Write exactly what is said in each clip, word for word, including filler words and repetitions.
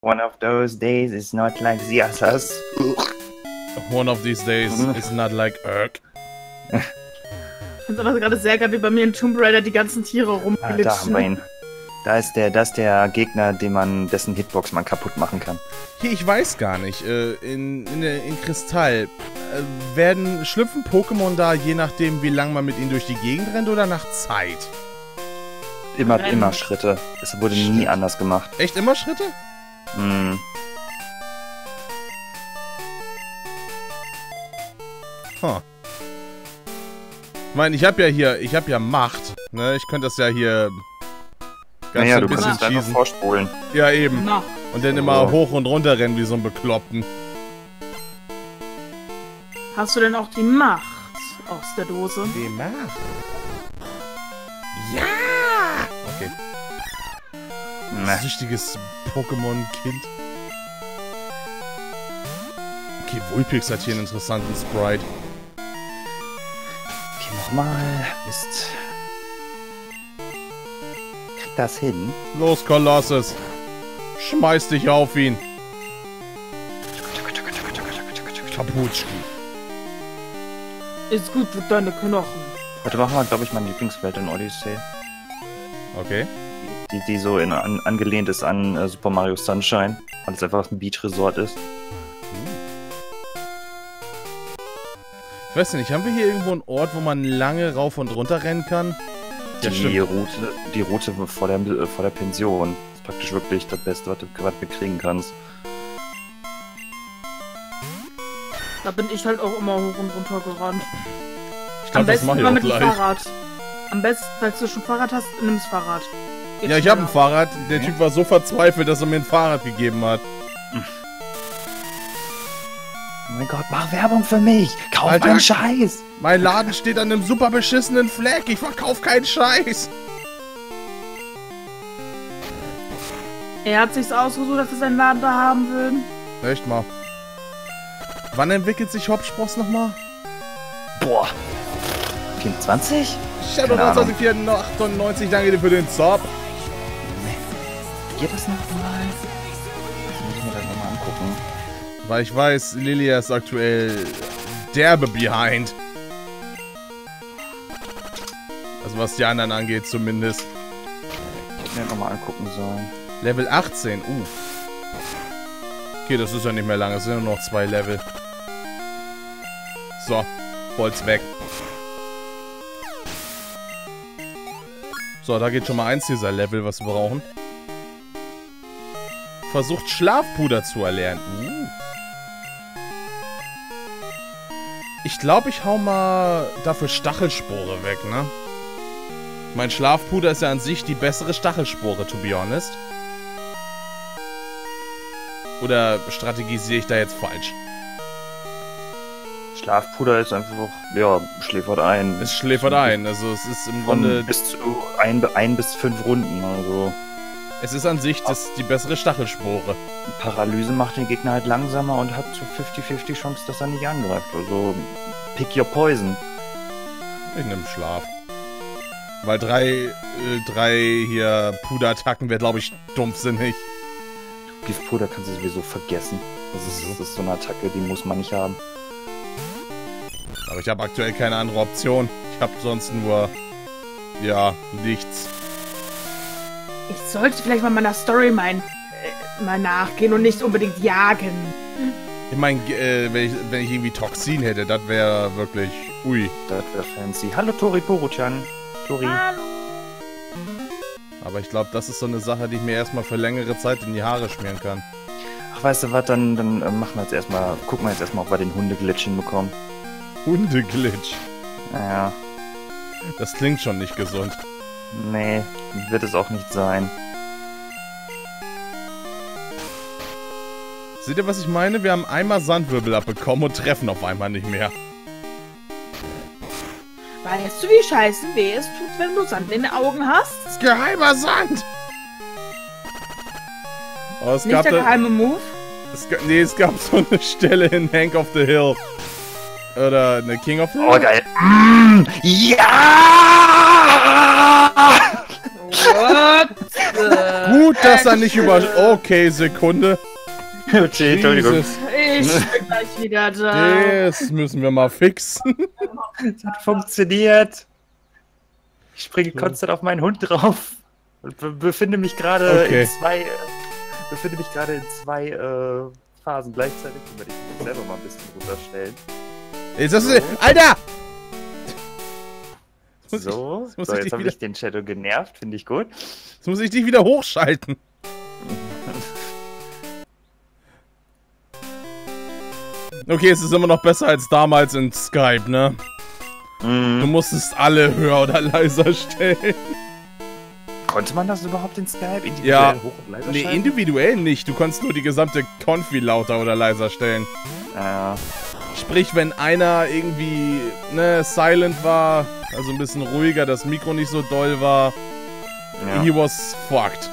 One of those days is not like the others. One of these days is not like Urk. Ich finde aber gerade sehr geil, wie bei mir in Tomb Raider die ganzen Tiere rumglitschen. Ah, da haben wir ihn. Da ist der, das ist der Gegner, den man, dessen Hitbox man kaputt machen kann. Hier, ich weiß gar nicht. Äh, in, in, in Kristall äh, werden schlüpfen Pokémon da, je nachdem, wie lange man mit ihnen durch die Gegend rennt oder nach Zeit? Immer, Rennen. immer Schritte. Es wurde nie Schritt. anders gemacht. Echt immer Schritte? Hm. Huh. Ich meine, ich habe ja hier, ich habe ja Macht. Ne? Ich könnte das ja hier ganz Naja, ein du bisschen kannst es einfach schießen. vorspulen. Ja, eben. Na, Und dann immer Oh. hoch und runter rennen wie so ein Bekloppten. hast du denn auch die Macht aus der Dose? Die Macht? Ja! Okay. Ne. Süchtiges Pokémon-Kind. Okay, Vulpix hat hier einen interessanten Sprite. Okay, nochmal. Mist. Krieg das hin? Los, Kolossus. Schmeiß dich auf ihn. Kaputschki. Ist gut für deine Knochen. Heute machen wir, glaube ich, meine Lieblingswelt in Odyssey. Okay. Die, die so in, an, angelehnt ist an äh, Super Mario Sunshine. Weil es einfach ein Beach-Resort ist. Ich weiß nicht, haben wir hier irgendwo einen Ort, wo man lange rauf und runter rennen kann? Ja, Die stimmt. Route, die Route vor der, äh, vor der Pension. Ist praktisch wirklich das Beste, was du gerade bekriegen kannst. Da bin ich halt auch immer hoch und runter gerannt. Ich Am glaube, das besten mache ich immer auch mit dem gleich. Fahrrad. Am besten, falls du schon Fahrrad hast, nimm das Fahrrad. Geht Ja, ich habe ein schneller. Fahrrad. Der Typ war so verzweifelt, dass er mir ein Fahrrad gegeben hat. Oh mein Gott, mach Werbung für mich! Kauf Alter. meinen Scheiß! Mein Laden steht an einem super beschissenen Fleck. Ich verkauf keinen Scheiß. Er hat sich's ausgesucht, dass wir seinen Laden da haben würden. Echt mal. Wann entwickelt sich Hopspross nochmal? Boah! vierundzwanzig? Shadow Keine Ahnung. neunzehnhundertachtundneunzig, danke dir für den Sub. Geht das nochmal? Jetzt muss ich mir das nochmal angucken. Weil ich weiß, Lilia ist aktuell derbe behind. Also was die anderen angeht zumindest. Ich hätte mir nochmal angucken sollen. Level achtzehn, uh. Okay, das ist ja nicht mehr lange, es sind nur noch zwei Level. So, Bolz weg. So, da geht schon mal eins dieser Level, was wir brauchen. Versucht Schlafpuder zu erlernen. Uh. Ich glaube, ich hau mal dafür Stachelspore weg, ne? Mein Schlafpuder ist ja an sich die bessere Stachelspore, to be honest. Oder strategisiere ich da jetzt falsch? Schlafpuder ist einfach, ja, schläfert ein. Es schläfert ein, also es ist im Von Grunde... bis zu ein, ein bis fünf Runden, also Es ist an sich das, die bessere Stachelspore. Paralyse macht den Gegner halt langsamer und hat zu fünfzig fünfzig Chance, dass er nicht angreift. Also pick your poison. Ich nehme Schlaf. Weil drei, äh, drei hier Puderattacken wäre, glaube ich, dumpfsinnig. Giftpuder kannst du sowieso vergessen. Das ist, das ist so eine Attacke, die muss man nicht haben. Aber ich habe aktuell keine andere Option. Ich habe sonst nur... Ja, nichts. Ich sollte vielleicht mal meiner Story mein, äh, mal nachgehen und nicht unbedingt jagen. Ich meine, äh, wenn, ich, wenn ich irgendwie Toxin hätte, das wäre wirklich... Ui. Das wäre fancy. Hallo Tori Poruchan. Tori. Hallo. Aber ich glaube, das ist so eine Sache, die ich mir erstmal für längere Zeit in die Haare schmieren kann. Ach, weißt du was, dann, dann äh, machen wir jetzt erstmal, gucken wir jetzt erstmal, ob wir den Hundeglitch hinbekommen. Hundeglitch. Naja, Das klingt schon nicht gesund. nee, wird es auch nicht sein. Seht ihr, was ich meine? Wir haben einmal Sandwirbel abbekommen und treffen auf einmal nicht mehr. Weißt du, wie scheiße weh es tut, wenn du Sand in den Augen hast? Geheimer Sand! Oh, es Nicht gab der da, geheime Move? es, ga- nee, es gab so eine Stelle in Hank of the Hill. Oder eine King of the Hill. Oh, geil. Mm, ja! What? Gut, dass er nicht über... Okay, Sekunde. Okay, Entschuldigung. Jesus. Ich bin gleich wieder da. Das müssen wir mal fixen. Es hat funktioniert. Ich springe konstant auf meinen Hund drauf und be befinde mich gerade Okay. in zwei, äh, befinde mich gerade in zwei äh, Phasen gleichzeitig. Ich werde ich mich selber mal ein bisschen runterstellen. Jetzt hast du... Alter! Jetzt muss So, ich, muss so ich jetzt dich habe wieder, ich den Shadow genervt, finde ich gut. jetzt muss ich dich wieder hochschalten. Okay, es ist immer noch besser als damals in Skype, ne? Du Mhm. musstest alle höher oder leiser stellen. Konnte man das überhaupt in Skype individuell Ja. hoch und leiser Nee, schalten? individuell nicht. Du konntest nur die gesamte Konfi lauter oder leiser stellen. Ja. Sprich, wenn einer irgendwie, ne, silent war, also ein bisschen ruhiger, das Mikro nicht so doll war, Ja. he was fucked.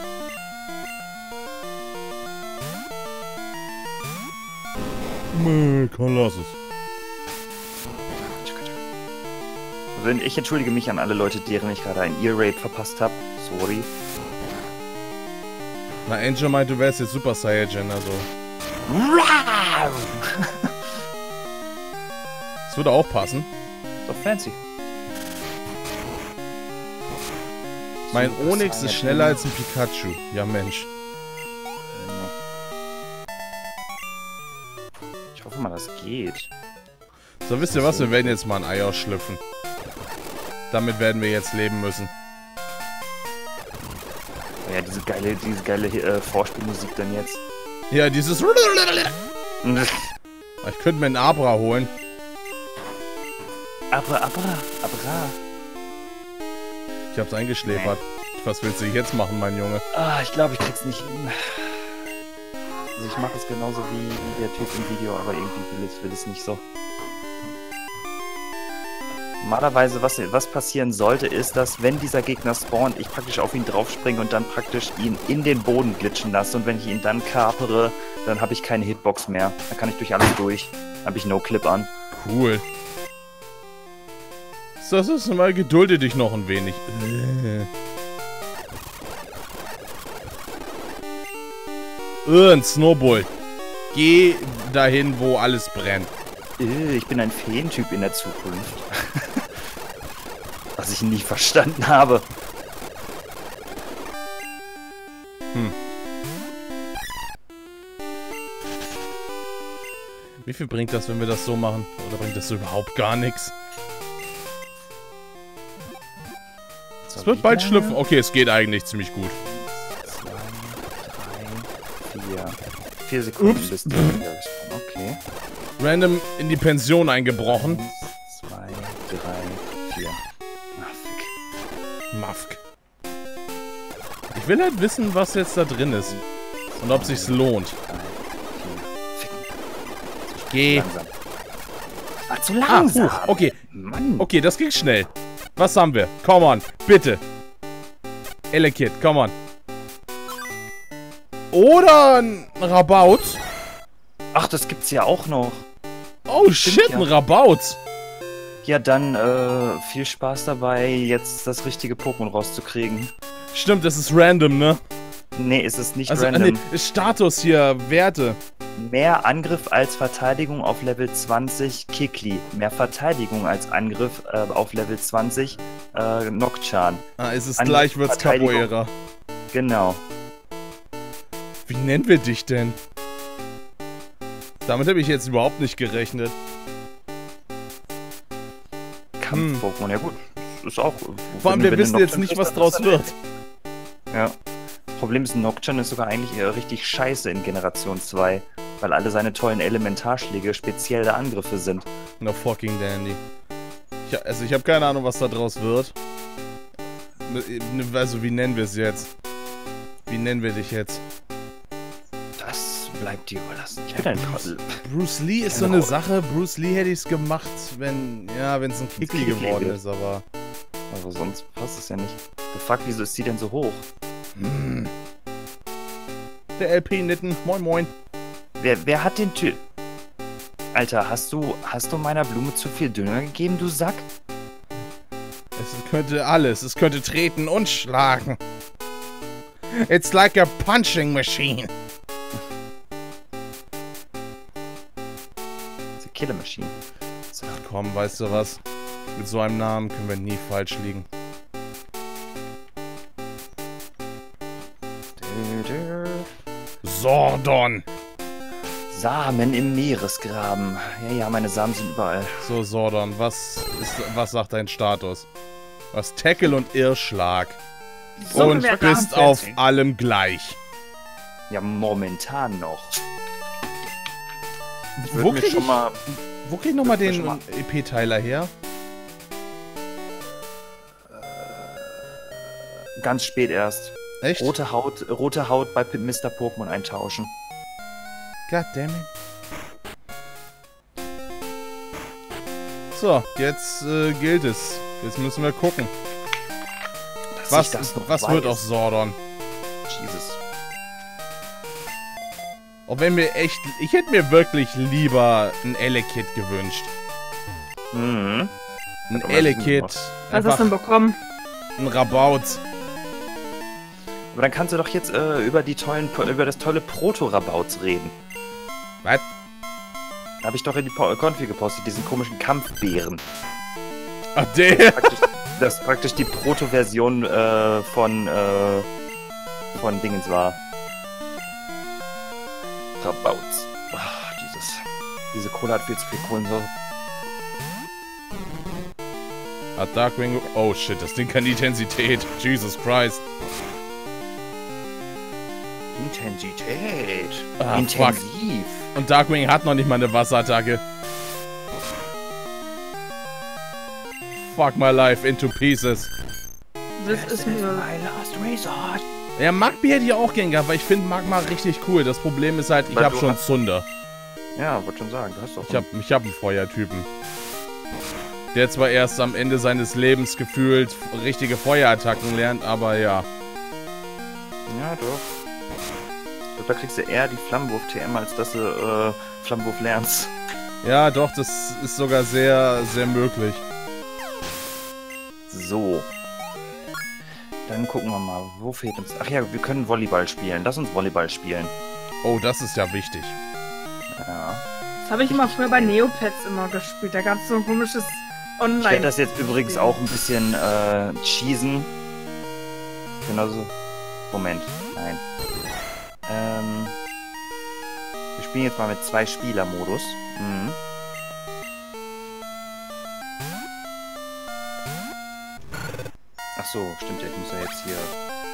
Mö, komm, lass es. Also ich entschuldige mich an alle Leute, deren ich gerade ein Ear-Rape verpasst habe. Sorry. Na, Angel meint, du wärst jetzt Super Saiyajin, also. Das würde auch passen. Doch fancy. Mein Super Onyx ist Saiyajin. schneller als ein Pikachu. Ja, Mensch. Ich hoffe mal, das geht. So, wisst ihr was? Wir werden jetzt mal ein Ei ausschlüpfen. Damit werden wir jetzt leben müssen. Ja, diese geile, diese geile äh, Vorspielmusik dann jetzt. Ja, dieses... Ich könnte mir einen Abra holen. Abra, abra, abra. Ich hab's eingeschläfert. Was willst du jetzt machen, mein Junge? Ah, ich glaube, ich krieg's nicht hin. Also ich mache es genauso wie, wie der Typ im Video, aber irgendwie will es, will es nicht so. Normalerweise, was, was passieren sollte, ist, dass wenn dieser Gegner spawnt, ich praktisch auf ihn draufspringe und dann praktisch ihn in den Boden glitschen lasse. Und wenn ich ihn dann kapere, dann habe ich keine Hitbox mehr. Dann kann ich durch alles durch. Dann habe ich No-Clip an. Cool. So, das ist mal, gedulde dich noch ein wenig. Äh, ein Snowball. Geh dahin, wo alles brennt. Äh, Ich bin ein Feentyp in der Zukunft. Was ich nie verstanden habe. Wie viel bringt das, wenn wir das so machen? Oder bringt das so überhaupt gar nichts? Es wird bald schlüpfen. Okay, es geht eigentlich ziemlich gut. Zwei, drei, vier. Vier Sekunden Ups. bis zum Wiederspawn. Okay. Random in die Pension eingebrochen. Eins, zwei, drei, vier. Ach, fick. Mafk. Ich will halt wissen, was jetzt da drin ist. Und ob sich's lohnt. Drei, vier. Ficken. Geh. Langsam. War zu Ah, langsam. huch, okay. Mann. Okay, das ging schnell. Was haben wir? Come on, bitte. Elekid, come on. Oder ein Rabaut. Ach, das gibt's ja auch noch. Oh Stimmt, shit, ja. ein Rabaut. Ja, dann äh, viel Spaß dabei, jetzt das richtige Pokémon rauszukriegen. Stimmt, das ist random, ne? Nee, ist es nicht Also, äh, random. nee, ist Status hier, Werte. Mehr Angriff als Verteidigung auf Level zwanzig, Kikli. Mehr Verteidigung als Angriff äh, auf Level zwanzig, äh, Nocturne. Ah, ist es Angriff, gleich, wird's Verteidigung. Capoeira. Genau. Wie nennen wir dich denn? Damit habe ich jetzt überhaupt nicht gerechnet. Kampf-Pokémon, ja gut. Ist auch. Vor allem, wenn- wir wenn wissen du jetzt Nocturne nicht, kriegst, was dann draus ist wird. das- Ja. Problem ist, Nocturne ist sogar eigentlich eher richtig scheiße in Generation zwei, weil alle seine tollen Elementarschläge spezielle Angriffe sind. No fucking dandy. Ich, also ich habe keine Ahnung, was da draus wird. Ne- Also wie nennen wir es jetzt? Wie nennen wir dich jetzt? Das bleibt dir überlassen. Ich bin ein Trottel. Bruce Lee ist so Genau. eine Sache. Bruce Lee hätte ich es gemacht, wenn ja, wenn es ein Kickli Kickli geworden wird. ist, aber Aber sonst passt es ja nicht. The fuck, wieso ist die denn so hoch? hm. Der L P-Nitten, moin moin. Wer, wer hat den Typ? Alter, hast du, hast du meiner Blume zu viel Dünger gegeben, du Sack? Es könnte alles. Es könnte treten und schlagen. It's like a punching machine. It's a killer machine. So. Ach komm, weißt du was? Mit so einem Namen können wir nie falsch liegen. Sordon! Samen im Meeresgraben. Ja, ja, meine Samen sind überall. So, Sordon, was ist, was sagt dein Status? Was Tackle und Irrschlag. So und wer bist Rahmen auf fällt. allem gleich. Ja, momentan noch. Ich Wo würde mir krieg schon ich, mal... wo krieg ich nochmal würd mir den schon E P-Teiler her? Ganz spät erst. Echt? Rote Haut, rote Haut bei Mister Pokémon eintauschen. Goddammit. So, jetzt äh, gilt es. Jetzt müssen wir gucken. Dass Was, ich das noch was weiß. wird aus Sordon? Jesus. Auch wenn mir echt... Ich hätte mir wirklich lieber ein Elekid gewünscht. Mhm. Ein aber Elekid. was Was hast du denn bekommen? ein Rabaut. Aber dann kannst du doch jetzt äh, über die tollen, über das tolle Proto-Rabauts reden. Was? Da habe ich doch in die Po- Konfi gepostet, diesen komischen Kampfbären. Ach, der. Praktisch, das ist praktisch die Proto-Version äh, von, äh, von Dingens war. Rabauts. Ach, dieses. Diese Cola hat viel zu viel Kohlensäure. Ah, Darkwing. Oh shit, das Ding kann Intensität. Jesus Christ. Intensität. Ah, Intensiv. Und Darkwing hat noch nicht mal eine Wasserattacke. Fuck my life into pieces. Das ist mir... my last resort. Ja, Magby hätte ich auch gern gehabt, weil ich finde Magma richtig cool. Das Problem ist halt, ich Weil habe du schon hast- Zunder. Ja, wollte schon sagen, du hast doch. Ich habe ich hab einen Feuertypen. Der zwar erst am Ende seines Lebens gefühlt richtige Feuerattacken lernt, aber ja. Ja, doch. Ich glaube, da kriegst du eher die Flammenwurf-T M, als dass du äh, Flammenwurf lernst. Ja, doch, das ist sogar sehr, sehr möglich. So. Dann gucken wir mal, wo fehlt uns... Ach ja, wir können Volleyball spielen. Lass uns Volleyball spielen. Oh, das ist ja wichtig. Ja. Das habe ich immer früher bei Neopets immer gespielt. Da gab es so ein komisches Ich werde Online. das jetzt übrigens auch ein bisschen äh, cheesen. Genauso... Moment, nein. Ähm... Wir spielen jetzt mal mit zwei Spieler-Modus. Mhm. Ach so, stimmt ja, ich muss ja jetzt hier...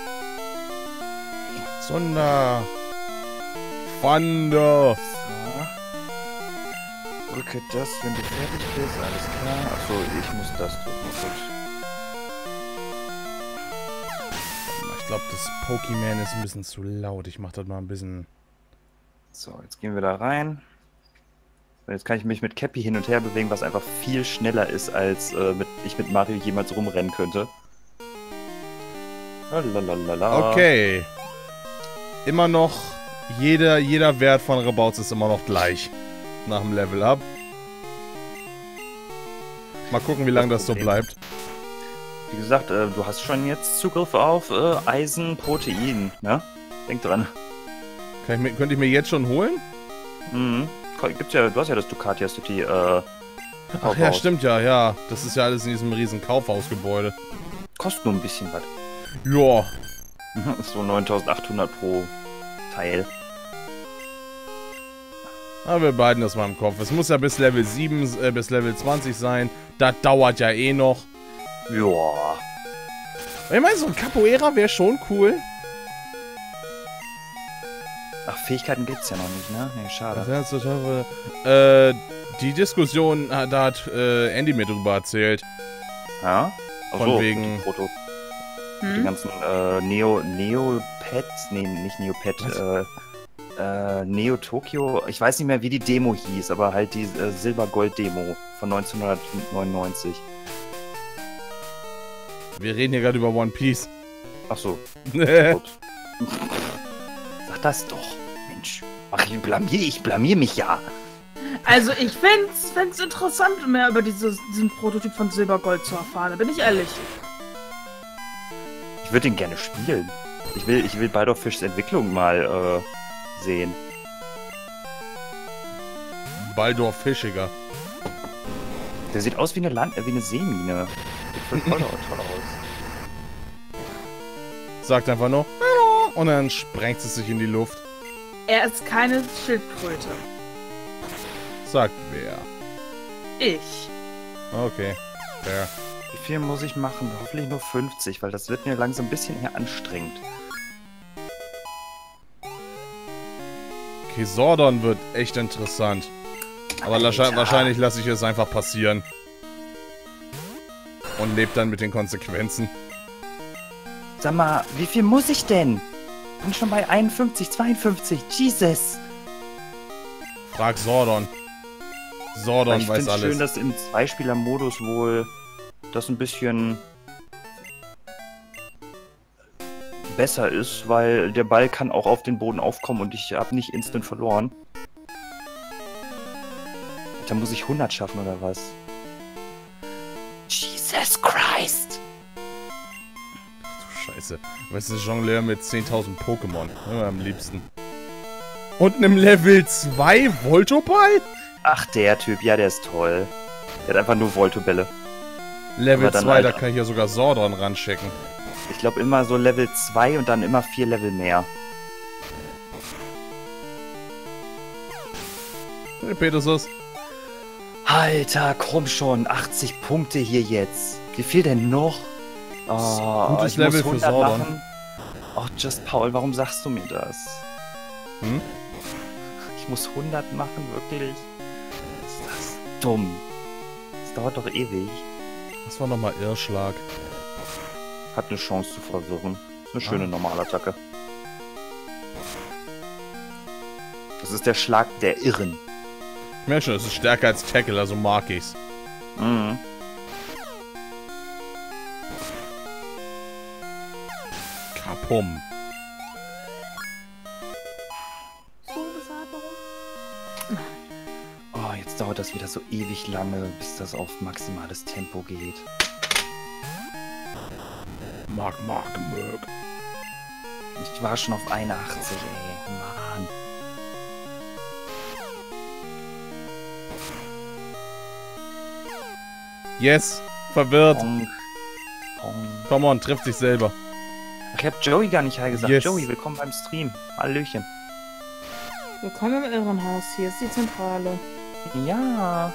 Zunder. Thunder. So. Drücke das, wenn du fertig bist, alles klar. Achso, ich muss das drücken. Gut. Ich glaube, das Pokémon ist ein bisschen zu laut. Ich mach das mal ein bisschen... So, jetzt gehen wir da rein. Und jetzt kann ich mich mit Cappy hin und her bewegen, was einfach viel schneller ist, als äh, mit, ich mit Mario jemals rumrennen könnte. Lalalala. Okay. Immer noch... Jeder, jeder Wert von Rabauts ist immer noch gleich. Nach dem Level Up. Mal gucken, wie lange das so bleibt. Wie gesagt, äh, du hast schon jetzt Zugriff auf äh, Eisen, Protein, ne? Denk dran. Kann ich mir, könnte ich mir jetzt schon holen? Mhm. Gibt's ja, du hast ja das Ducati, hast du die, äh... Ach ja, Kaufhaus. stimmt ja, ja. Das ist ja alles in diesem riesen Kaufhausgebäude. Kostet nur ein bisschen was. Ja. So neuntausendachthundert pro Teil. Aber wir behalten das mal im Kopf. Es muss ja bis Level sieben, äh, bis Level zwanzig sein. Das dauert ja eh noch. Ja. Ich meine, so ein Capoeira wäre schon cool. Ach, Fähigkeiten gibt's ja noch nicht, ne? Nee, schade. Das ist total, äh, die Diskussion, äh, da hat äh, Andy mir drüber erzählt. Ja? Ach Von so, wegen- Die, Proto, die Hm? ganzen äh, Neo... Neopets? Nee, nicht Neopet. Was? Äh, äh, Neo Tokyo. Ich weiß nicht mehr, wie die Demo hieß, aber halt die äh, Silber-Gold-Demo von neunzehnhundertneunundneunzig. Wir reden hier gerade über One Piece. Ach so, ja, gut. Sag das doch. Mensch. Ach, ich blamier, ich blamier mich ja. Also ich find's, find's interessant, mehr über dieses, diesen Prototyp von Silbergold zu erfahren. Da bin ich ehrlich. Ich würde ihn gerne spielen. Ich will, ich will Baldor Fischs Entwicklung mal äh, sehen. Baldor Fischiger. Der sieht aus wie eine Land, äh, wie eine Seemine. Sieht voll toll, toll aus. Sagt einfach nur Hallo und dann sprengt es sich in die Luft. Er ist keine Schildkröte. Sagt wer? Ich. Okay. Fair. Wie viel muss ich machen? Hoffentlich nur fünfzig, weil das wird mir langsam ein bisschen eher anstrengend. Okay, Sordon wird echt interessant. Aber Alter. wahrscheinlich lasse ich es einfach passieren. Und lebe dann mit den Konsequenzen. Sag mal, wie viel muss ich denn? Bin schon bei einundfünfzig, zweiundfünfzig. Jesus. Frag Sordon. Sordon ich weiß finde es alles. schön, dass im Zweispieler-Modus wohl das ein bisschen besser ist, weil der Ball kann auch auf den Boden aufkommen und ich habe nicht instant verloren. Da muss ich hundert schaffen oder was? Jesus Christ! Du Scheiße. Weißt du, Jongleur mit zehntausend Pokémon. Ja, am liebsten. Und einem Level zwei Voltoball? Ach, der Typ, ja, der ist toll. Der hat einfach nur Voltobälle. Level dann zwei, halt- da kann ich ja sogar Sordon ranschicken. Ich glaube immer so Level zwei und dann immer vier Level mehr. Hey, Petersus. Alter, komm schon, achtzig Punkte hier jetzt. Wie viel denn noch? Oh, Gutes ich Level muss für hundert Sordon. machen. Ach, Just Paul, warum sagst du mir das? Hm? Ich muss hundert machen, wirklich? Ist das dumm? Das dauert doch ewig. Das war nochmal Irrschlag. Hat eine Chance zu verwirren. Ist eine schöne Ah. Normalattacke. Das ist der Schlag der Irren. Ich merke schon, es ist stärker als Tackle, also mag ich's. Mhm. Kapum. Oh, jetzt dauert das wieder so ewig lange, bis das auf maximales Tempo geht. Mark, Mark, Merk. Ich war schon auf einundachtzig, ey. Mann. Yes, verwirrt. Pong. Pong. Come on, trifft sich selber. Ach, ich hab Joey gar nicht Hi gesagt. Yes. Joey, willkommen beim Stream. Hallöchen. Willkommen im Irrenhaus. Hier ist die Zentrale. Ja.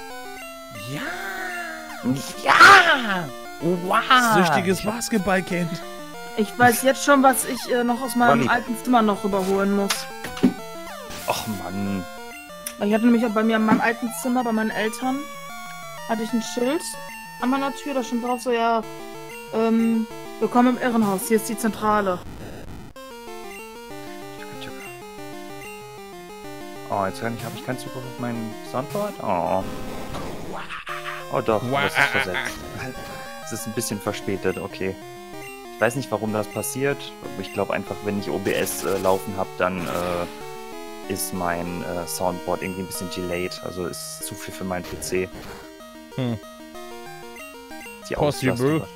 Ja. Ja. Wow. Süchtiges Basketballkind. Ich weiß jetzt schon, was ich äh, noch aus meinem Ronny. alten Zimmer noch rüberholen muss. Ach Mann. Ich hatte nämlich auch bei mir in meinem alten Zimmer, bei meinen Eltern, hatte ich ein Schild an meiner Tür, da stand drauf so, ja, ähm, willkommen im Irrenhaus, hier ist die Zentrale. Oh, jetzt habe ich keinen Zugriff auf mein Soundboard. Oh. Oh doch, das ist versetzt. Es ist ein bisschen verspätet, okay. Ich weiß nicht, warum das passiert. Ich glaube einfach, wenn ich O B S äh, laufen habe, dann äh, ist mein äh, Soundboard irgendwie ein bisschen delayed. Also ist zu viel für meinen P C. Hm. Die Possible. Auslastung.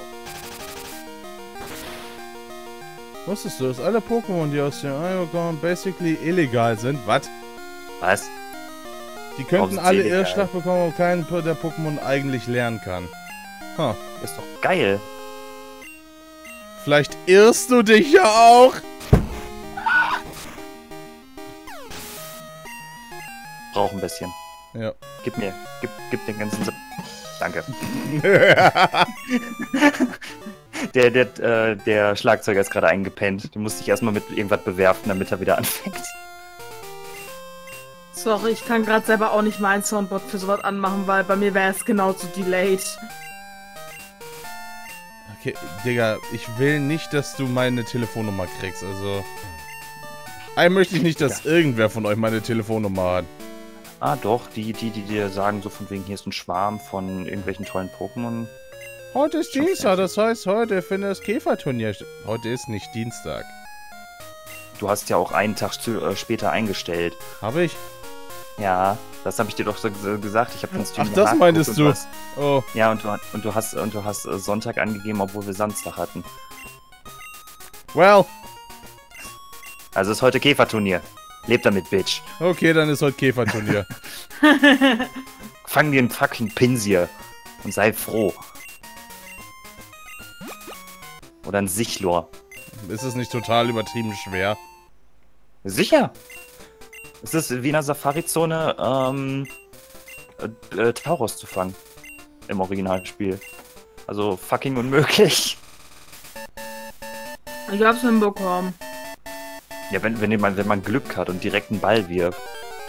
Wusstest du, dass alle Pokémon, die aus dem Ei kommen, basically illegal sind? Was? Was? Die Warum könnten sind sie alle illegal? Irrschlag bekommen, wo kein der Pokémon eigentlich lernen kann. Huh. Ist doch geil. Vielleicht irrst du dich ja auch. Brauch ein bisschen. Ja. Gib mir, gib, gib den ganzen... Sa- Danke. Der, der, äh, der Schlagzeuger ist gerade eingepennt. Den musste ich erstmal mit irgendwas bewerfen, damit er wieder anfängt. Sorry, ich kann gerade selber auch nicht mein Soundboard für sowas anmachen, weil bei mir wäre es genauso delayed. Okay, Digga, ich will nicht, dass du meine Telefonnummer kriegst, also... Eigentlich möchte ich nicht, dass Ja. irgendwer von euch meine Telefonnummer hat. Ah doch, die, die, die dir sagen, so von wegen, hier ist ein Schwarm von irgendwelchen tollen Pokémon. Heute ist Schon Dienstag, fertig. das heißt, heute findet das Käferturnier statt. Heute ist nicht Dienstag. Du hast ja auch einen Tag zu, äh, später eingestellt. Habe ich? Ja, das habe ich dir doch so so gesagt. Ich habe den Stream Ach, das nachgeguckt meintest und du. hast- Oh, Ja, und du, und du hast, und du hast äh, Sonntag angegeben, obwohl wir Samstag hatten. well, Also ist heute Käferturnier. Lebt damit, Bitch. Okay, dann ist heute Käferturnier. Fang dir einen fucking Pinsir und sei froh. Oder ein Sichlor. Ist es nicht total übertrieben schwer? Sicher. Es ist wie in der Safari-Zone, ähm, äh, äh, Tauros zu fangen. Im Originalspiel. Also fucking unmöglich. Ich hab's hinbekommen. Ja, wenn, wenn, man, wenn man Glück hat und direkt einen Ball wirft.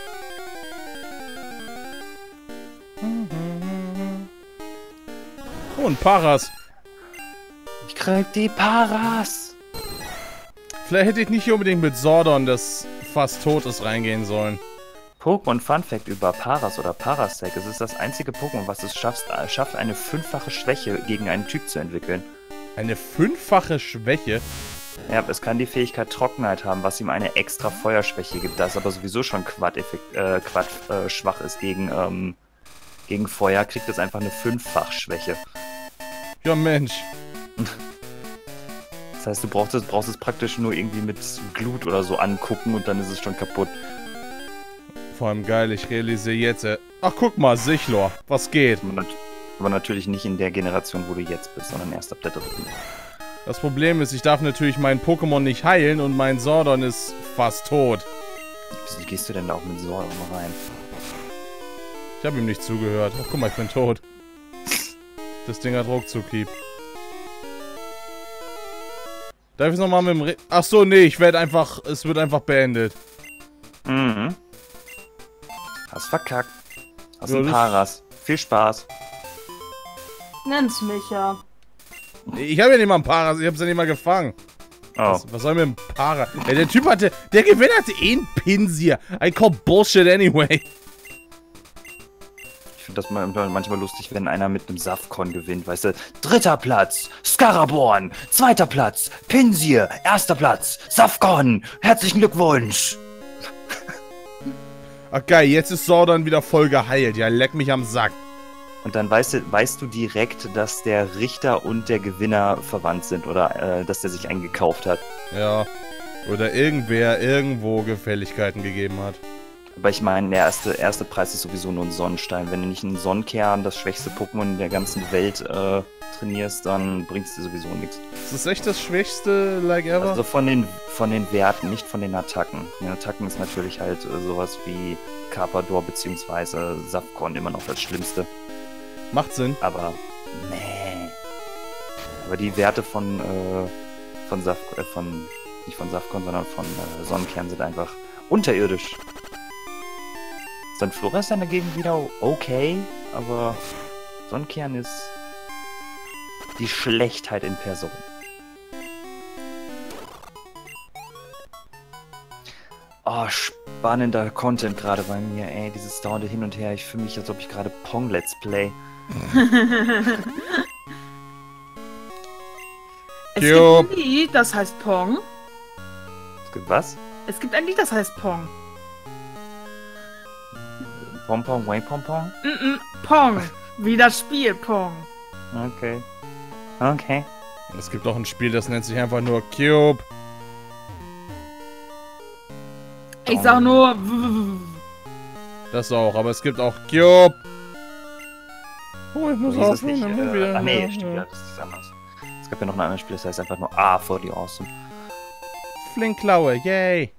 Oh, ein Paras. Ich krieg die Paras. Vielleicht hätte ich nicht unbedingt mit Sordon, das fast tot ist, reingehen sollen. Pokémon Fun Fact über Paras oder Parasect. Es ist das einzige Pokémon, was es schafft, schafft, eine fünffache Schwäche gegen einen Typ zu entwickeln. Eine fünffache Schwäche? Ja, es kann die Fähigkeit Trockenheit haben, was ihm eine extra Feuerschwäche gibt, das aber sowieso schon Quad, äh, Quad äh, schwach ist gegen, ähm, gegen Feuer, kriegt es einfach eine Fünffach-Schwäche. Ja, Mensch. Das heißt, du brauchst es, brauchst es praktisch nur irgendwie mit Glut oder so angucken und dann ist es schon kaputt. Vor allem geil, ich realisiere jetzt... Äh, ach, guck mal, Sichlor. Was geht? Aber natürlich nicht in der Generation, wo du jetzt bist, sondern erst ab der dritten. Das Problem ist, ich darf natürlich meinen Pokémon nicht heilen und mein Sordon ist fast tot. Wie gehst du denn da auch mit Sordon rein? Ich habe ihm nicht zugehört. Ach, guck mal, ich bin tot. Das Ding hat Ruckzuck-Hieb. Darf ich es nochmal mit dem Re... Ach so, nee, ich werde einfach... Es wird einfach beendet. Mhm. Hast verkackt. Hast Ja, ein Paras. Viel Spaß. Nenn's mich ja. Ich habe ja nicht mal ein Paras, ich habe es ja nicht mal gefangen. Oh. Was, was soll mir ein Para... Ja, der Typ hatte... Der Gewinner hatte eh einen Pinsir. I call Bullshit anyway. Ich finde das manchmal lustig, wenn einer mit einem Safcon gewinnt, weißt du? Dritter Platz, Scaraborn. Zweiter Platz, Pinsir. Erster Platz, Safcon. Herzlichen Glückwunsch. Ach geil, jetzt ist Sordon wieder voll geheilt. Ja, leck mich am Sack. Und dann weißt du, weißt du direkt, dass der Richter und der Gewinner verwandt sind oder äh, dass der sich eingekauft hat. Ja. Oder irgendwer irgendwo Gefälligkeiten gegeben hat. Aber ich meine, der erste, erste Preis ist sowieso nur ein Sonnenstein. Wenn du nicht einen Sonnenkern, das schwächste Pokémon in der ganzen Welt, äh, trainierst, dann bringt es dir sowieso nichts. Ist das echt das schwächste Like ever? Also von den, von den Werten, nicht von den Attacken. Von den Attacken ist natürlich halt äh, sowas wie Carpador bzw. Safcon immer noch das Schlimmste. Macht Sinn. Aber, nee. Aber die Werte von, äh, von Saf, äh, von, nicht von Safcon, sondern von äh, Sonnenkern sind einfach unterirdisch. Dann Flora ist dann dagegen wieder okay, aber Sonnenkern ist die Schlechtheit in Person. Oh, spannender Content gerade bei mir, ey. Dieses dauernde Hin und Her. Ich fühle mich, als ob ich gerade Pong Let's Play. Es gibt ein Lied, das heißt Pong. Es gibt was? Es gibt ein Lied, das heißt Pong. Pompon, Way Pompon? Mm -mm, Pong. Wie das Spiel Pong. Okay. Okay. Es gibt auch ein Spiel, das nennt sich einfach nur Cube. Ich sag nur... Das auch, aber es gibt auch Cube. Oh, ich muss Wie ist auch es nicht? immer Äh, wieder. ah, nee, stimmt, ja, das ist anders. Es gab ja noch ein anderes Spiel, das heißt einfach nur A for the Awesome. Flinkklaue, yay.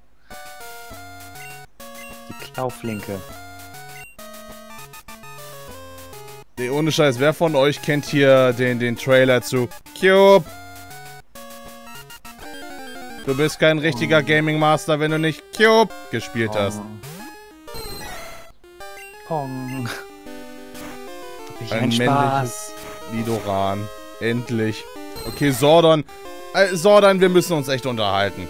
Die Klauflinke. Nee, ohne Scheiß, wer von euch kennt hier den, den Trailer zu Cube? Du bist kein richtiger Oh. Gaming Master, wenn du nicht Cube gespielt hast. Pong. Hab ich Ein einen Spaß. Lidoran. Endlich. Okay, Sordon. Äh, Sordon, wir müssen uns echt unterhalten.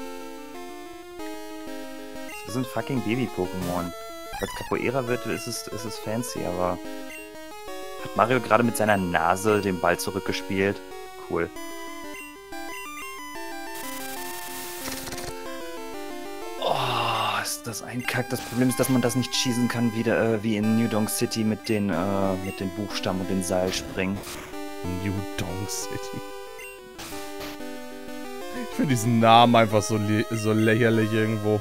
Das sind fucking Baby-Pokémon. Als Capoeira wird, ist es, ist es fancy, aber... Hat Mario gerade mit seiner Nase den Ball zurückgespielt? Cool. Oh, ist das ein Kack. Das Problem ist, dass man das nicht schießen kann, wie, der, äh, wie in New Donk City mit den, äh, mit den Buchstaben und den Seilspringen. New Donk City. Ich finde diesen Namen einfach so, so lächerlich irgendwo.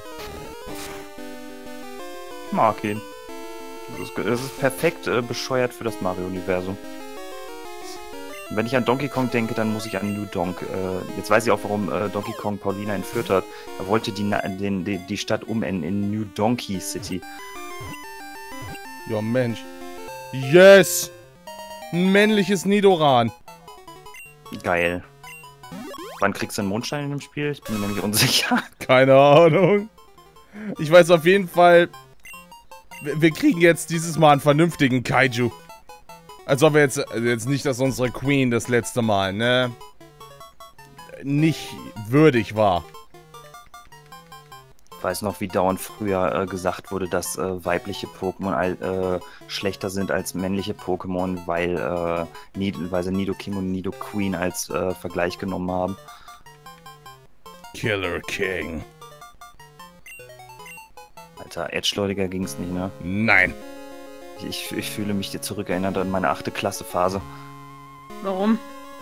Ich mag ihn. Das ist, das ist perfekt äh, bescheuert für das Mario-Universum. Wenn ich an Donkey Kong denke, dann muss ich an New Donk. Äh, jetzt weiß ich auch, warum äh, Donkey Kong Paulina entführt hat. Er wollte die, den, die, die Stadt umändern in New Donkey City. Ja, Mensch. Yes! Ein männliches Nidoran. Geil. Wann kriegst du einen Mondstein in dem Spiel? Ich bin mir nämlich unsicher. Keine Ahnung. Ich weiß auf jeden Fall, wir, wir kriegen jetzt dieses Mal einen vernünftigen Kaiju. Als ob wir jetzt, jetzt nicht, dass unsere Queen das letzte Mal, ne, nicht würdig war. Ich weiß noch, wie dauernd früher äh, gesagt wurde, dass äh, weibliche Pokémon äh, schlechter sind als männliche Pokémon, weil, äh, Nid weil sie Nidoking und Nidoqueen als äh, Vergleich genommen haben. Killer King. Alter, edgeleudiger ging's nicht, ne? Nein. Ich, ich fühle mich dir zurückerinnert an meine achte Klasse-Phase. Warum?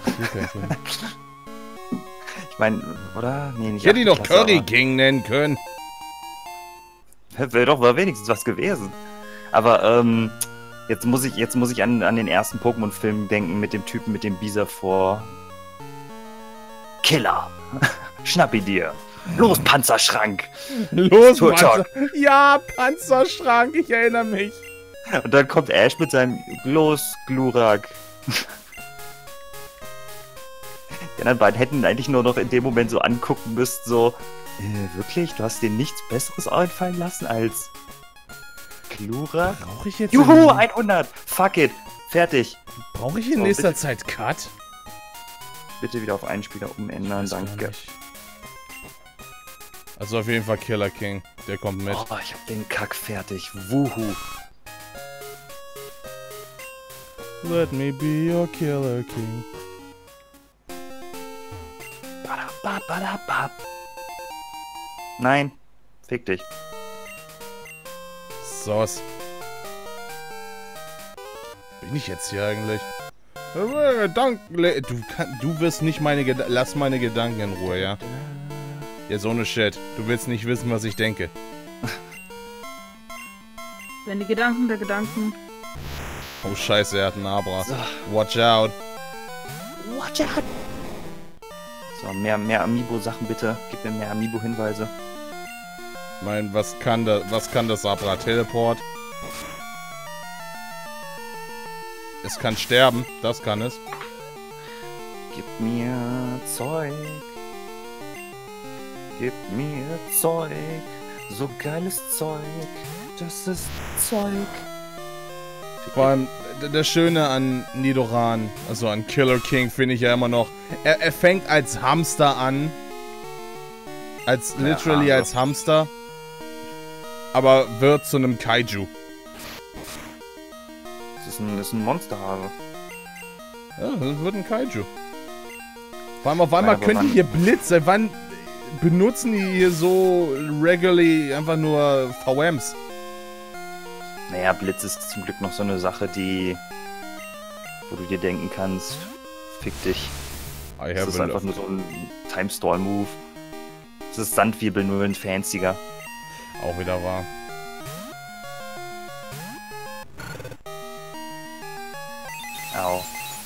Ich meine, oder? Nee, nicht Ich hätte ihn doch Klasse, Curry aber King nennen können. wäre doch mal wenigstens was gewesen. Aber, ähm, jetzt muss ich, jetzt muss ich an, an den ersten Pokémon-Film denken mit dem Typen mit dem Bisa vor. Killer! Schnapp ihn dir! Los, Panzerschrank! Los, Turtok. Panzer. Ja, Panzerschrank, ich erinnere mich. Und dann kommt Ash mit seinem Los, Glurak. Die anderen beiden hätten eigentlich nur noch in dem Moment so angucken müssen, so, äh, wirklich? Du hast dir nichts Besseres einfallen lassen als Glurak? Brauche ich jetzt... Juhu, hundert! Fuck it! Fertig! Brauche ich in So, nächster bitte. Zeit Cut? Bitte wieder auf einen Spieler umändern, Weiß gar danke. nicht. Also auf jeden Fall Killer King. Der kommt mit. Oh, ich hab den Kack fertig. Wuhu. Let me be your Killer King. Badabab, badabab. Nein, fick dich. Sauce. Bin ich jetzt hier eigentlich? Gedanken. Du, kann, du wirst nicht meine Gedanken. Lass meine Gedanken in Ruhe, ja? Jetzt ohne Shit. Du willst nicht wissen, was ich denke. Wenn die Gedanken der Gedanken. Oh Scheiße, er hat einen Abra. So. Watch out. Watch out. So, mehr, mehr Amiibo-Sachen bitte. Gib mir mehr Amiibo-Hinweise. Ich mein, was kann das, was kann das Abra? Teleport? Es kann sterben. Das kann es. Gib mir Zeug. Gib mir Zeug. So geiles Zeug. Das ist Zeug. Vor allem, das Schöne an Nidoran, also an Killer King, finde ich ja immer noch, er, er fängt als Hamster an. Als, literally Ja, als Hamster. Aber wird zu einem Kaiju. Das ist ein, das ist ein Monsterhase. Ja, das wird ein Kaiju. Vor allem auf einmal Ja, aber können die wann- hier Blitz, seit wann benutzen die hier so regularly einfach nur V Ms? Naja, Blitz ist zum Glück noch so eine Sache, die... wo du dir denken kannst, fick dich. I Das have ist a einfach nur so ein Timestall-Move. Das ist Sandwiebel, nur ein fancier. Auch wieder wahr. Au.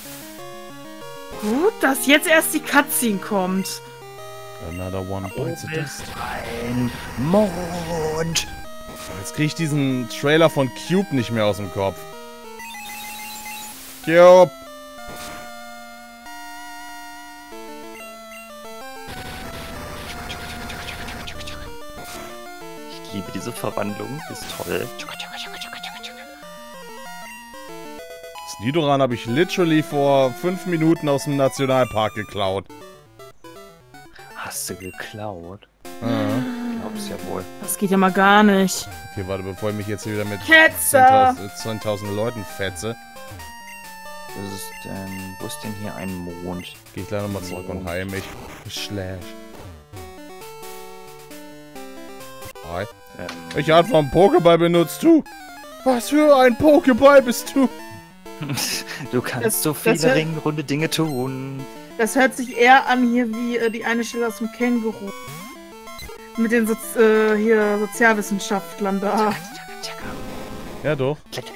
Gut, dass jetzt erst die Cutscene kommt. Another one bites the dust. Ein Mond! Jetzt kriege ich diesen Trailer von Cube nicht mehr aus dem Kopf. Cube! Ich liebe diese Verwandlung, ist toll. Das Nidoran habe ich literally vor fünf Minuten aus dem Nationalpark geklaut. Hast du geklaut? Ah. Glaub's ja wohl. Das geht ja mal gar nicht. Okay, warte, bevor ich mich jetzt hier wieder mit Ketzer! zehntausend Leuten fetze, Das ist, ähm, wo ist denn hier ein Mond? gehe ich gleich nochmal zurück und heile mich. Slash. Hi. Ähm, Welche Art von Pokéball benutzt du? Was für ein Pokéball bist du? du kannst Das- so das viele hört- ringrunde Dinge tun. Das hört sich eher an hier wie äh, die eine Stelle aus dem Känguru. Mit den Sozi äh, hier Sozialwissenschaftlern da. Ja, doch.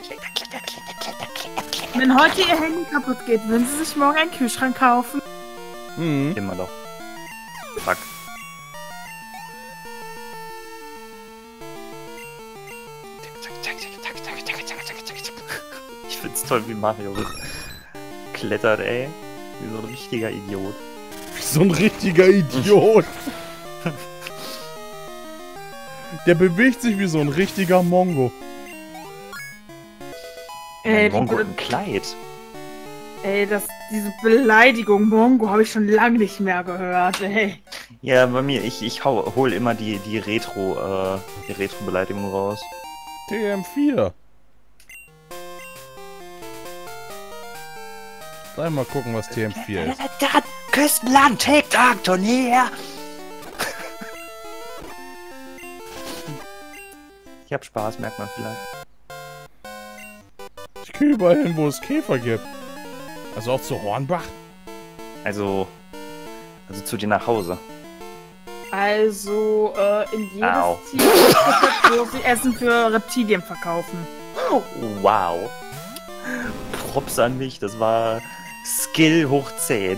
Wenn heute ihr Handy kaputt geht, würden Sie sich morgen einen Kühlschrank kaufen? Mhm. Immer noch. Fuck. Ich find's toll, wie Mario klettert, ey. Wie so ein richtiger Idiot. Wie so ein richtiger Idiot. Der bewegt sich wie so ein richtiger Mongo. Ey, Ein Mongo die, im Kleid. ey das, diese Beleidigung Mongo habe ich schon lange nicht mehr gehört, ey. Ja, bei mir, ich, ich hau, hol immer die, die Retro, äh, die Retro-Beleidigung raus. T M vier. Lass mal gucken, was T M vier ist. Küstenland, TikTok-Turnier! Ich hab Spaß, merkt man vielleicht. Ich gehe überall hin, wo es Käfer gibt. Also auch zu Hornbach? Also, also zu dir nach Hause. Also, äh, in jedes Au. Tier, wo sie Essen für Reptilien verkaufen. Wow. Props an mich, das war Skill hoch zehn.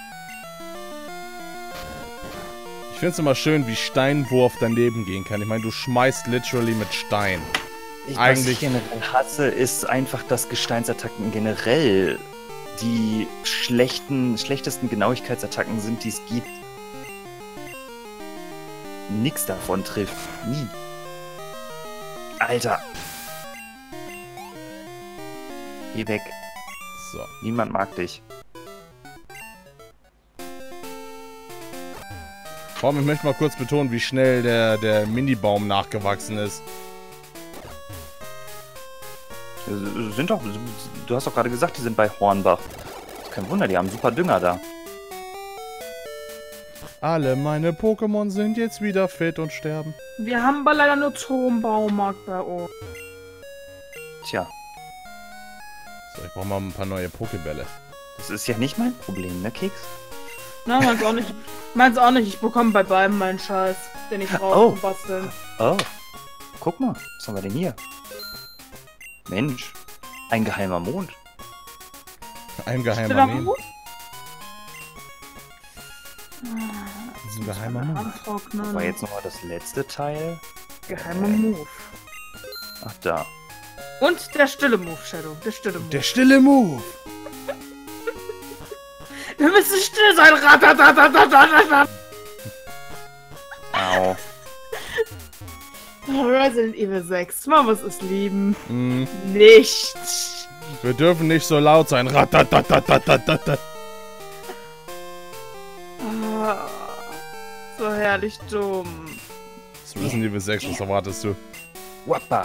Ich find's immer schön, wie Steinwurf daneben gehen kann. Ich meine, du schmeißt literally mit Stein. Ich, Eigentlich- was ich generell hasse, ist einfach, dass Gesteinsattacken generell die schlechten, schlechtesten Genauigkeitsattacken sind, die es gibt. Nix davon trifft. Nie. Alter. Geh weg. So. Niemand mag dich. Vor allem, ich möchte mal kurz betonen, wie schnell der, der Minibaum nachgewachsen ist. Sind doch, du hast doch gerade gesagt, die sind bei Hornbach. Kein Wunder, die haben super Dünger da. Alle meine Pokémon sind jetzt wieder fit und sterben. Wir haben aber leider nur Turmbaumarkt bei uns. Tja, So, ich brauche mal ein paar neue Pokébälle. das ist ja nicht mein Problem, ne, Keks? Nein, meins auch nicht. Meins auch nicht. Ich bekomme bei beiden meinen Scheiß, den ich brauche Oh. zum Basteln. Oh, guck mal, was haben wir denn hier? Mensch, ein geheimer Mond. Ein geheimer Stiller Mond. Mut? Das ist ein geheimer Mond. Antrocknen. War jetzt nochmal das letzte Teil. Geheimer Move. Ach, da. Und der stille Move, Shadow. Der stille Move. Der stille Move. Wir müssen still sein. Ratatatatatatat. Au. Resident Evil sechs. Man muss es lieben. Hm, Nicht. wir dürfen nicht so laut sein. Ratatatatatatat. Ah, so herrlich dumm. Das ist Resident Evil sechs, was erwartest du? Wappa.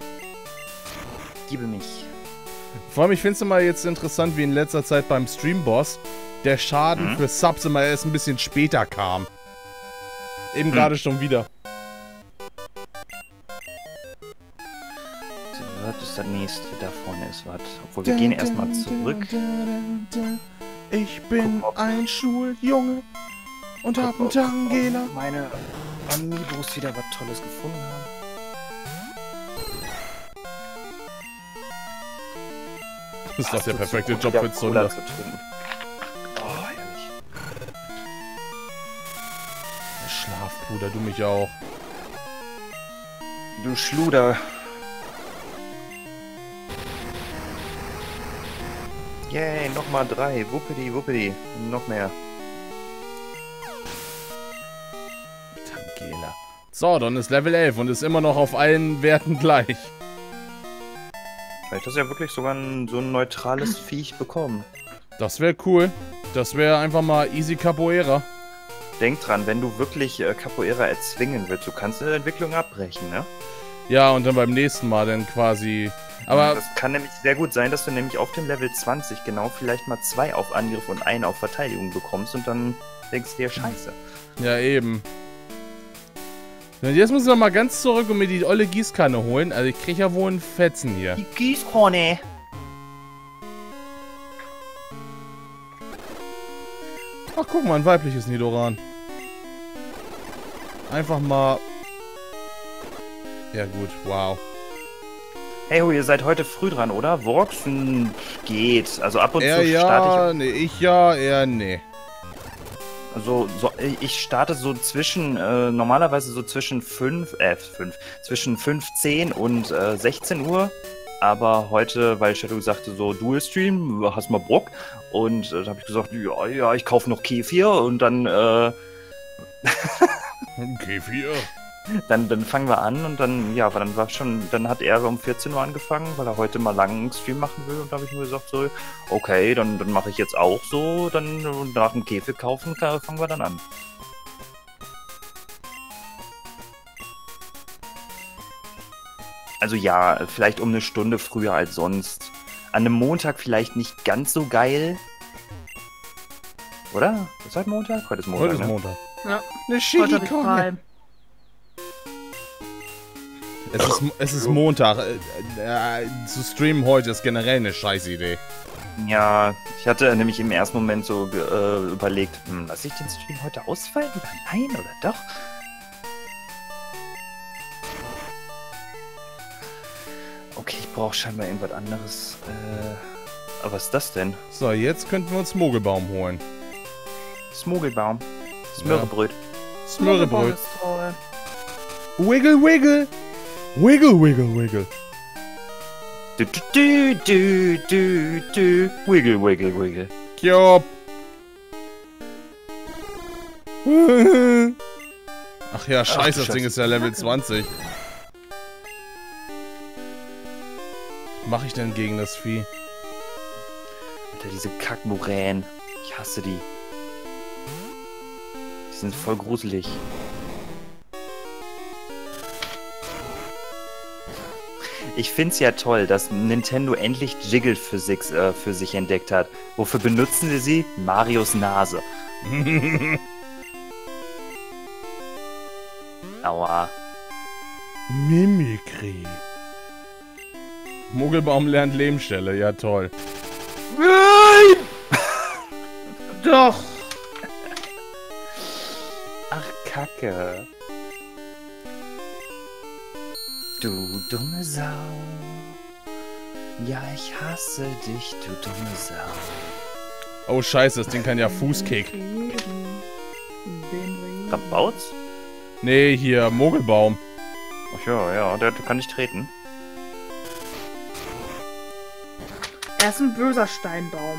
Liebe mich. Vor allem, ich finde es immer jetzt interessant, wie in letzter Zeit beim Streamboss der Schaden Mhm. für Subs immer erst ein bisschen später kam. Eben Hm. gerade schon wieder. So, was ist das nächste? Da vorne ist was. Obwohl, wir gehen erstmal zurück. Ich bin Guck mal. ein Schuljunge und hab einen Guck mal, Tangela. ob Meine Amiibos wieder was Tolles gefunden haben. Das ist doch Ach, der so perfekte zu- Job wieder für Cola Zunder. zu trinken. Oh, herrlich. Schlafbruder, du mich auch. Du Schluder. Yay, nochmal drei. Wuppidi, wuppidi. Noch mehr. Tangela. So, dann ist Level elf und ist immer noch auf allen Werten gleich. Vielleicht hast du ja wirklich sogar ein, so ein neutrales Viech bekommen. Das wäre cool. Das wäre einfach mal easy Capoeira. Denk dran, wenn du wirklich äh, Capoeira erzwingen willst, du kannst eine Entwicklung abbrechen, ne? Ja, und dann beim nächsten Mal dann quasi... Aber Das kann nämlich sehr gut sein, dass du nämlich auf dem Level zwanzig genau vielleicht mal zwei auf Angriff und einen auf Verteidigung bekommst und dann denkst du dir, scheiße. ja, eben. Und jetzt muss ich noch mal ganz zurück und mir die olle Gießkanne holen. Also ich krieg ja wohl einen Fetzen hier. Die Gießkanne. Ach, guck mal, ein weibliches Nidoran. Einfach mal... Ja gut, wow. Hey, ho, ihr seid heute früh dran, oder? Works? Hm, geht. Also ab und Er zu ja, starte ich... nee, ich ja, er nee. Also, so, ich starte so zwischen, äh, normalerweise so zwischen fünf, äh, fünf, zwischen fünfzehn und äh, sechzehn Uhr. Aber heute, weil Shadow sagte so, Dual Stream, hast mal Bock. Und äh, da habe ich gesagt, ja, ja, ich kaufe noch Kefir und dann, äh, Kefir. dann, dann fangen wir an und dann, ja, aber dann war schon, dann hat er um vierzehn Uhr angefangen, weil er heute mal langen Stream machen will und da habe ich mir gesagt so, okay, dann, dann mache ich jetzt auch so, dann nach dem Kefir kaufen, fangen wir dann an. Also ja, vielleicht um eine Stunde früher als sonst. An einem Montag vielleicht nicht ganz so geil. Oder? Ist heute Montag? Heute ist Montag, Heute ist ne? Montag. Ja, Eine heute hab ich frei. Es ist, es ist Montag. Äh, äh, zu streamen heute ist generell eine scheiß Idee. Ja, ich hatte nämlich im ersten Moment so äh, überlegt, hm, lass ich den Stream heute ausfallen oder nein oder doch? Okay, ich brauche scheinbar irgendwas anderes. Äh, aber was ist das denn? So, jetzt könnten wir uns Mogelbaum holen. Smogelbaum. Smörrebröt. Smörrebröt. Ist toll. Wiggle, wiggle. Wiggle, wiggle, wiggle. Du, du, du, du, du. Wiggle, wiggle, wiggle. Kjop. Ach ja, scheiße, Ach, das Ding ist ja Level zwanzig. Was mache ich denn gegen das Vieh? Alter, diese Kackmoränen. Ich hasse die. Die sind voll gruselig. Ich find's ja toll, dass Nintendo endlich Jiggle Physics äh, für sich entdeckt hat. Wofür benutzen sie sie? Marios Nase. Aua. Mimikry. Mogelbaum lernt Lehmstelle, ja toll. Doch. Ach, Kacke. Du dumme Sau. Ja, ich hasse dich, du dumme Sau. Oh scheiße, das Ding kann ja Fußkick. Rabauz? Nee, hier, Mogelbaum. Ach ja, ja, der kann nicht treten. Er ist ein böser Steinbaum.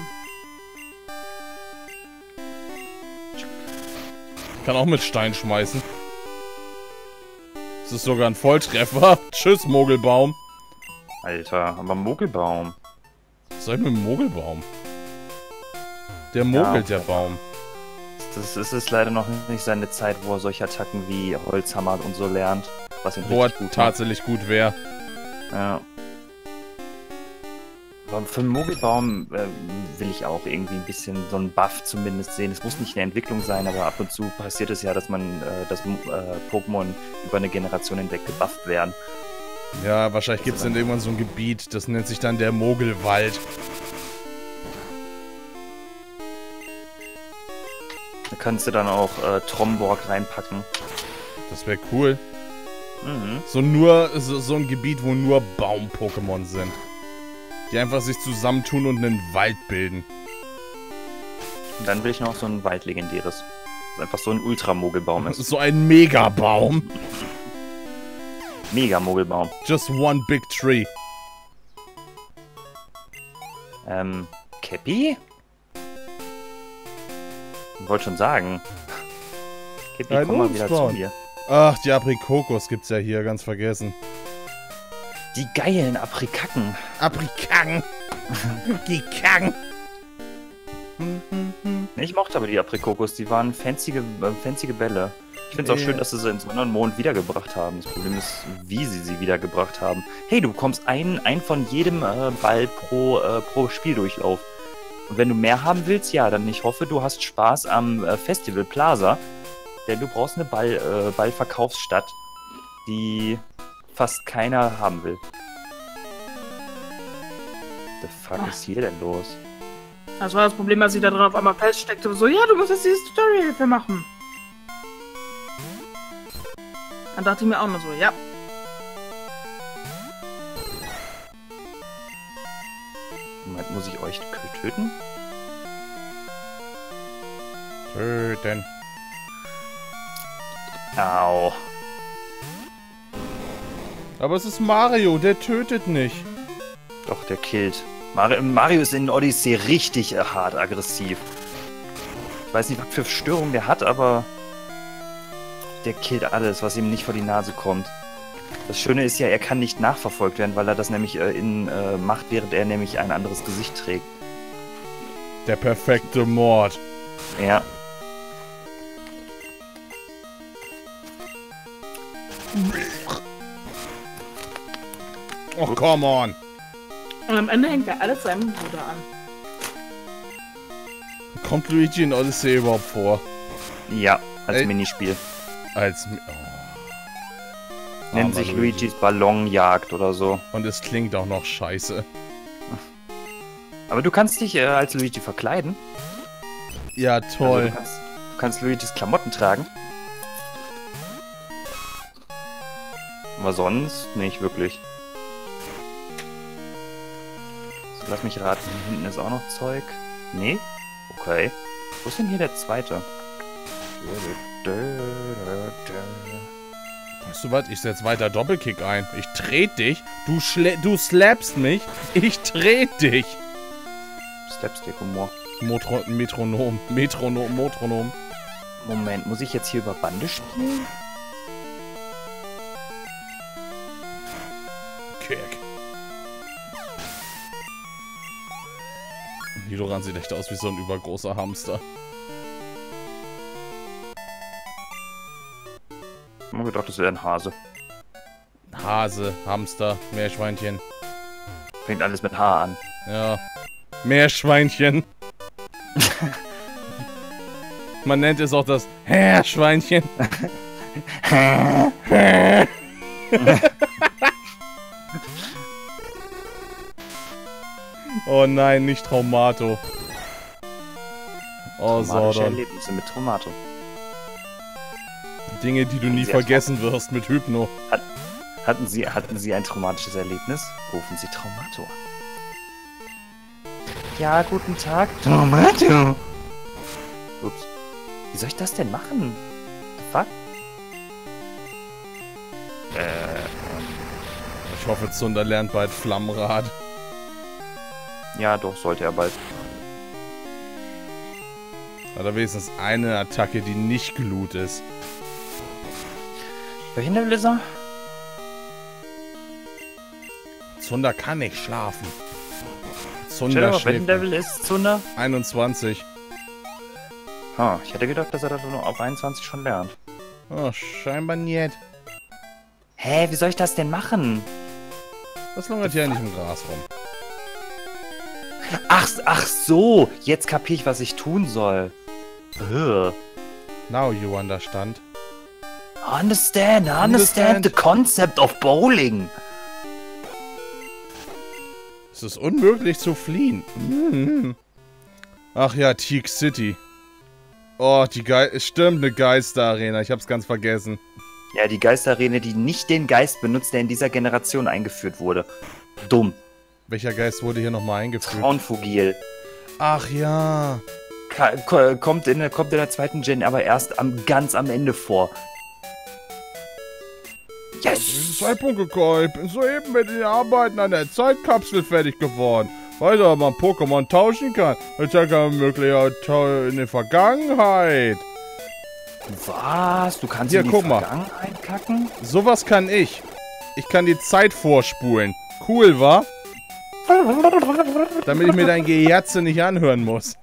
Kann auch mit Stein schmeißen. Das ist sogar ein Volltreffer. Tschüss, Mogelbaum. Alter, aber Mogelbaum. Was soll ich mit dem Mogelbaum? Der mogelt, Ja. der Baum. Das ist, ist leider noch nicht seine Zeit, wo er solche Attacken wie Holzhammer und so lernt. Was ihn Wo er richtig gut macht. tatsächlich gut wäre. Ja. Aber für einen Mogelbaum äh, will ich auch irgendwie ein bisschen so einen Buff zumindest sehen. Es muss nicht eine Entwicklung sein, aber ab und zu passiert es ja, dass man, äh, dass äh, Pokémon über eine Generation hinweg gebufft werden. Ja, wahrscheinlich gibt es dann irgendwann so ein Gebiet, das nennt sich dann der Mogelwald. Da kannst du dann auch äh, Tromborg reinpacken. Das wäre cool. Mhm. So nur, so, so ein Gebiet, wo nur Baum-Pokémon sind. Die einfach sich zusammentun und einen Wald bilden. Und dann will ich noch so ein waldlegendäres. Das einfach so ein Ultramogelbaum ist. So ein Megabaum. Mega-Mogelbaum. Just one big tree. Ähm, Cappy? Ich wollte schon sagen. Cappy, Ein komm mal wieder zu Umspawn. mir. Ach, die Aprikokos gibt's ja hier, ganz vergessen. Die geilen Aprikacken. Aprikaken. Gekaken. Ich mochte aber die Aprikokos, die waren fanzige, äh, fanzige Bälle. Ich finde es auch Ja. schön, dass sie sie in Sonne und Mond wiedergebracht haben. Das Problem ist, wie sie sie wiedergebracht haben. Hey, du bekommst einen, einen von jedem äh, Ball pro, äh, pro Spieldurchlauf. Und wenn du mehr haben willst, ja, dann ich hoffe, du hast Spaß am äh, Festival Plaza. Denn du brauchst eine Ball, äh, Ballverkaufsstadt, die fast keiner haben will. The fuck Ach. ist hier denn los? Das war das Problem, als ich da drin auf einmal feststeckte. So, ja, du musst jetzt dieses Tutorial für machen. Dann dachte ich mir auch nur so, ja. Moment, muss ich euch töten? Töten. Au. Aber es ist Mario, der tötet nicht. Doch, der killt. Mario, Mario ist in Odyssey richtig äh, hart aggressiv. Ich weiß nicht, was für Störungen der hat, aber der killt alles, was ihm nicht vor die Nase kommt. Das Schöne ist ja, er kann nicht nachverfolgt werden, weil er das nämlich äh, in, äh, macht, während er nämlich ein anderes Gesicht trägt. Der perfekte Mord. Ja. Oh, come on. Und am Ende hängt er alles seinem Bruder an. Kommt Luigi in Odyssey überhaupt vor? Ja, als Ey. Minispiel. Als... Mi- oh. Nennt Armer sich Luigi. Luigis Ballonjagd oder so. Und es klingt auch noch scheiße. Aber du kannst dich äh, als Luigi verkleiden. Ja, toll. Also du, kannst, du kannst Luigis Klamotten tragen. Aber sonst nicht wirklich. So, lass mich raten. Hier hinten ist auch noch Zeug. Nee? Okay. Wo ist denn hier der zweite? Weißt du was? Ich setz weiter Doppelkick ein. Ich tret dich. Du, schlä du slappst mich. Ich tret dich. Slapstick-Humor. Motro Metronom. Metronom. Motronom. Moment, muss ich jetzt hier über Bande spielen? Kick. Nidoran sieht echt aus wie so ein übergroßer Hamster. Ich hab mir gedacht, das wäre ein Hase. Hase, Hamster, Meerschweinchen. Fängt alles mit H an. Ja. Meerschweinchen. Man nennt es auch das Herrschweinchen. Oh nein, nicht Traumato. Oh, Traumatische Sordon. Erlebnisse mit Traumato. Dinge, die du nie Sehr vergessen wirst mit Hypno. Hatten Sie, hatten Sie ein traumatisches Erlebnis? Rufen Sie Traumato an. Ja, guten Tag. Traumato. Ups. Wie soll ich das denn machen? The fuck? Äh, Ich hoffe, Zunder lernt bald Flammenrad. ja, doch, sollte er bald. Oder wenigstens eine Attacke, die nicht Glut ist. Welchen Level ist er? Zunder kann nicht schlafen. Stell dir Zunder mal, welchen schläft Level ist Zunder? einundzwanzig. Ha, ich hätte gedacht, dass er das nur auf einundzwanzig schon lernt. Oh, scheinbar nicht. Hä, wie soll ich das denn machen? Das lungert hier nicht im Gras rum. Ach, ach so, jetzt kapier ich, was ich tun soll. Ugh. Now you understand. Understand, understand, Understand. the concept of bowling. Es ist unmöglich zu fliehen. Mhm. Ach ja, Teak City. Oh, die Ge es stimmt, eine Geisterarena. Ich hab's ganz vergessen. Ja, die Geisterarena, die nicht den Geist benutzt, der in dieser Generation eingeführt wurde. Dumm. Welcher Geist wurde hier nochmal eingeführt? Traunfugil. Ach ja. Ka ko kommt, in, kommt in der zweiten Gen aber erst am, ganz am Ende vor. Yes! Zwei Punkte, Call. Ich bin soeben mit den Arbeiten an der Zeitkapsel fertig geworden. Weiß aber, ob man Pokémon tauschen kann. Das kann man möglicherweise in der Vergangenheit. Was? Du kannst Hier, in die guck mal. Vergangenheit kacken? Sowas kann ich. Ich kann die Zeit vorspulen. Cool, wa? Damit ich mir dein Gejatze nicht anhören muss.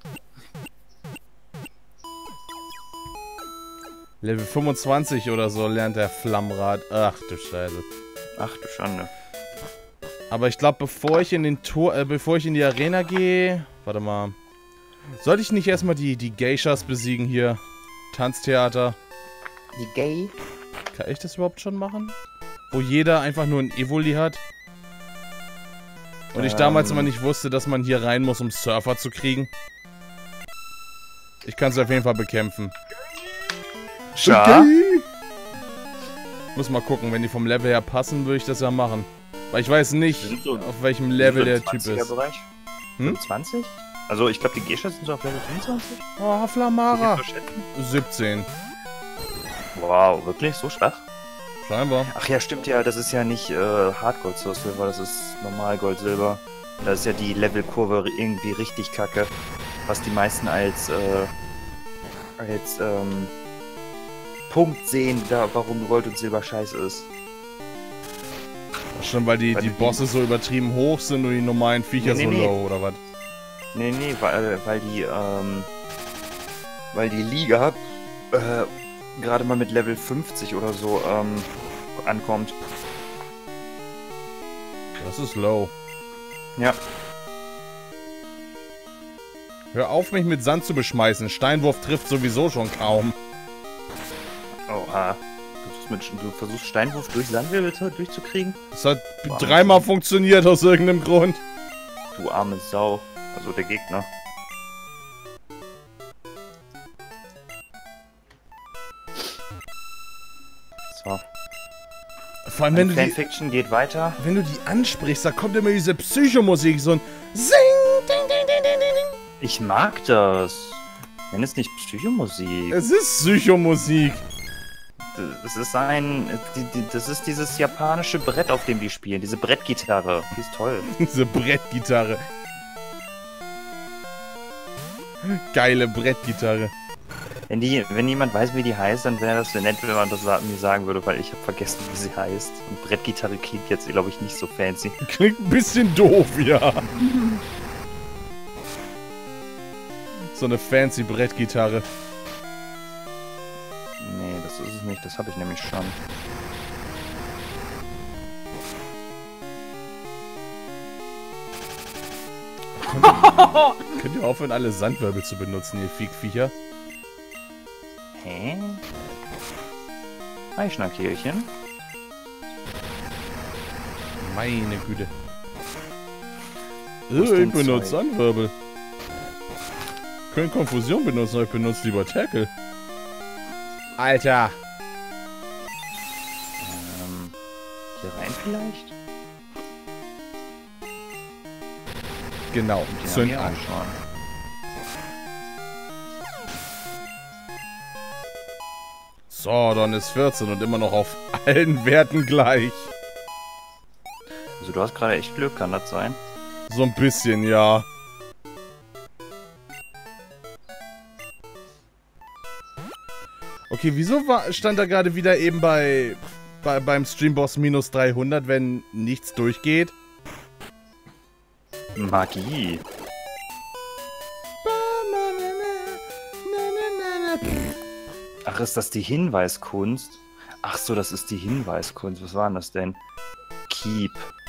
Level fünfundzwanzig oder so lernt der Flammrad. Ach du Scheiße. Ach du Schande. Aber ich glaube, bevor ich in den Tor, äh, bevor ich in die Arena gehe, warte mal. Sollte ich nicht erstmal die, die Geishas besiegen hier? Tanztheater. Die Gay? Kann ich das überhaupt schon machen? Wo jeder einfach nur ein Evoli hat? Und ich damals immer nicht wusste, dass man hier rein muss, um Surfer zu kriegen. Ich kann es auf jeden Fall bekämpfen. Schade. Okay. Muss mal gucken, wenn die vom Level her passen, würde ich das ja machen. Weil ich weiß nicht, so, auf welchem Level der Typ ist. Bereich? Hm? fünfundzwanzig? Also ich glaube, die Geishas sind so auf Level fünfundzwanzig. Oh, Flamara. siebzehn. Wow, wirklich? So schwach? Scheinbar. Ach ja, stimmt ja, das ist ja nicht äh, Hardgold Soul Silver, das ist normal Gold Silber. Da ist ja die Levelkurve irgendwie richtig kacke. Was die meisten als, äh, als, ähm, Punkt sehen, da, warum Gold und Silber scheiße ist. Schon weil die, Weil die die- Bosse so übertrieben hoch sind und die normalen Viecher Nee, so nee, nee. low, oder was? Nee, nee, weil, weil die, ähm, weil die Liga, äh, gerade mal mit Level fünfzig oder so, ähm, ankommt. Das ist low. Ja. Hör auf, mich mit Sand zu beschmeißen. Steinwurf trifft sowieso schon kaum. Oha. Du versuchst, mit, du versuchst Steinwurf durch Sandwirbel zu- durchzukriegen? Das hat Wow. dreimal funktioniert aus irgendeinem Grund. Du arme Sau. Also der Gegner. So. Vor allem, wenn du, die, Fanfiction geht weiter. wenn du die ansprichst, da kommt immer diese Psychomusik, so ein Sing, ding, ding, ding, ding, ding. Ich mag das. Nenn es nicht Psychomusik. Es ist Psychomusik. Das ist ein... Die, die, das ist dieses japanische Brett, auf dem die spielen. Diese Brettgitarre. Die ist toll. Diese Brettgitarre. Geile Brettgitarre. Wenn, die, wenn jemand weiß, wie die heißt, dann wäre das nett, wenn man das sa- mir sagen würde, weil ich habe vergessen, wie sie heißt. Und Brettgitarre klingt jetzt, glaube ich, nicht so fancy. Klingt ein bisschen doof, ja. So eine fancy Brettgitarre. Nee, das ist es nicht. Das habe ich nämlich schon. Könnt ihr aufhören, alle Sandwirbel zu benutzen, ihr Fiegviecher? Hä? Eichnerkirchen? Meine Güte. Wo ist Äh, denn ich benutze Zeug? Sandwirbel. Können Konfusion benutzen, aber ich benutze lieber Tackle. Alter. Ähm, hier rein vielleicht? Genau, Die haben zünd hier an. auch schon. So, dann ist vierzehn und immer noch auf allen Werten gleich. Also du hast gerade echt Glück, kann das sein? So ein bisschen, ja. Okay, wieso war, stand da gerade wieder eben bei, bei beim Streamboss minus dreihundert, wenn nichts durchgeht? Magie. Ach, ist das die Hinweiskunst? Ach so, das ist die Hinweiskunst. Was war denn das denn? Keep.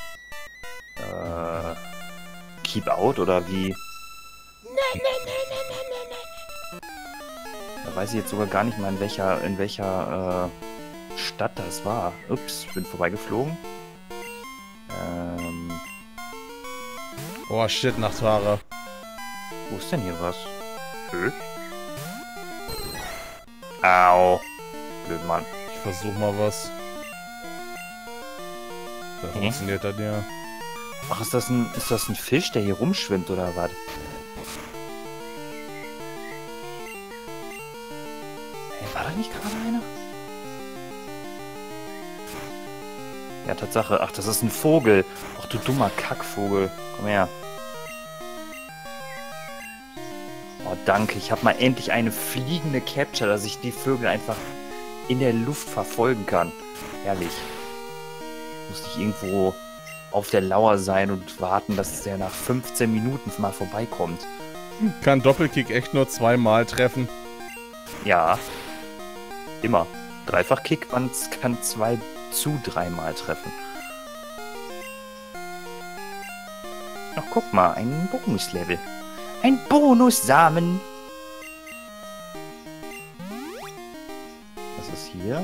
Äh, keep out oder wie? Da weiß ich jetzt sogar gar nicht mal, in welcher, in welcher äh, Stadt das war. Ups, bin vorbeigeflogen. Ähm, Oh shit, Nachtfahrer. wo ist denn hier was? Hö? Au. Blöd, Mann. Ich versuch mal was. Da Hä? funktioniert das ja. Ach, ist das ein, ist das ein Fisch, der hier rumschwimmt oder was? Hey, war da nicht gerade einer? Ja, Tatsache. Ach, das ist ein Vogel. Ach, du dummer Kackvogel. Komm her. Oh, danke. Ich habe mal endlich eine fliegende Capture, dass ich die Vögel einfach in der Luft verfolgen kann. Herrlich. Muss nicht irgendwo auf der Lauer sein und warten, dass der nach fünfzehn Minuten mal vorbeikommt. Kann Doppelkick echt nur zweimal treffen? Ja. Immer. Dreifach-Kick, man kann zwei zu dreimal treffen. Ach, guck mal, ein Bonuslevel. Ein Bonussamen. Was ist hier?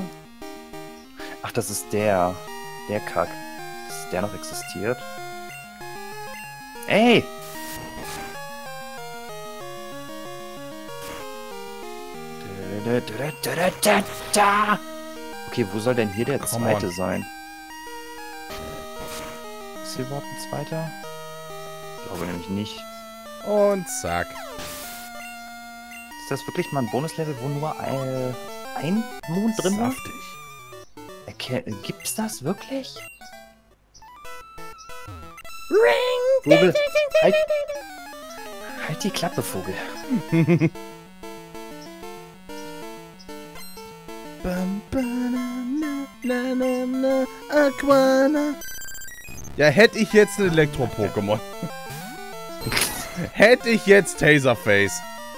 Ach, das ist der. Der Kack. Dass der noch existiert. Ey! Okay, wo soll denn hier der Come zweite on. sein? Ist hier überhaupt ein zweiter? Ich glaube nämlich nicht. Und zack. Ist das wirklich mal ein Bonuslevel, wo nur ein, ein Mond drin war? Saftig. Erke- Gibt's das wirklich? Ring! Vogel, halt, halt die Klappe, Vogel. Bam, ba, na, na, na, na, Aquana. Ja, hätte ich jetzt ein Elektro-Pokémon. Hätte ich jetzt Taserface.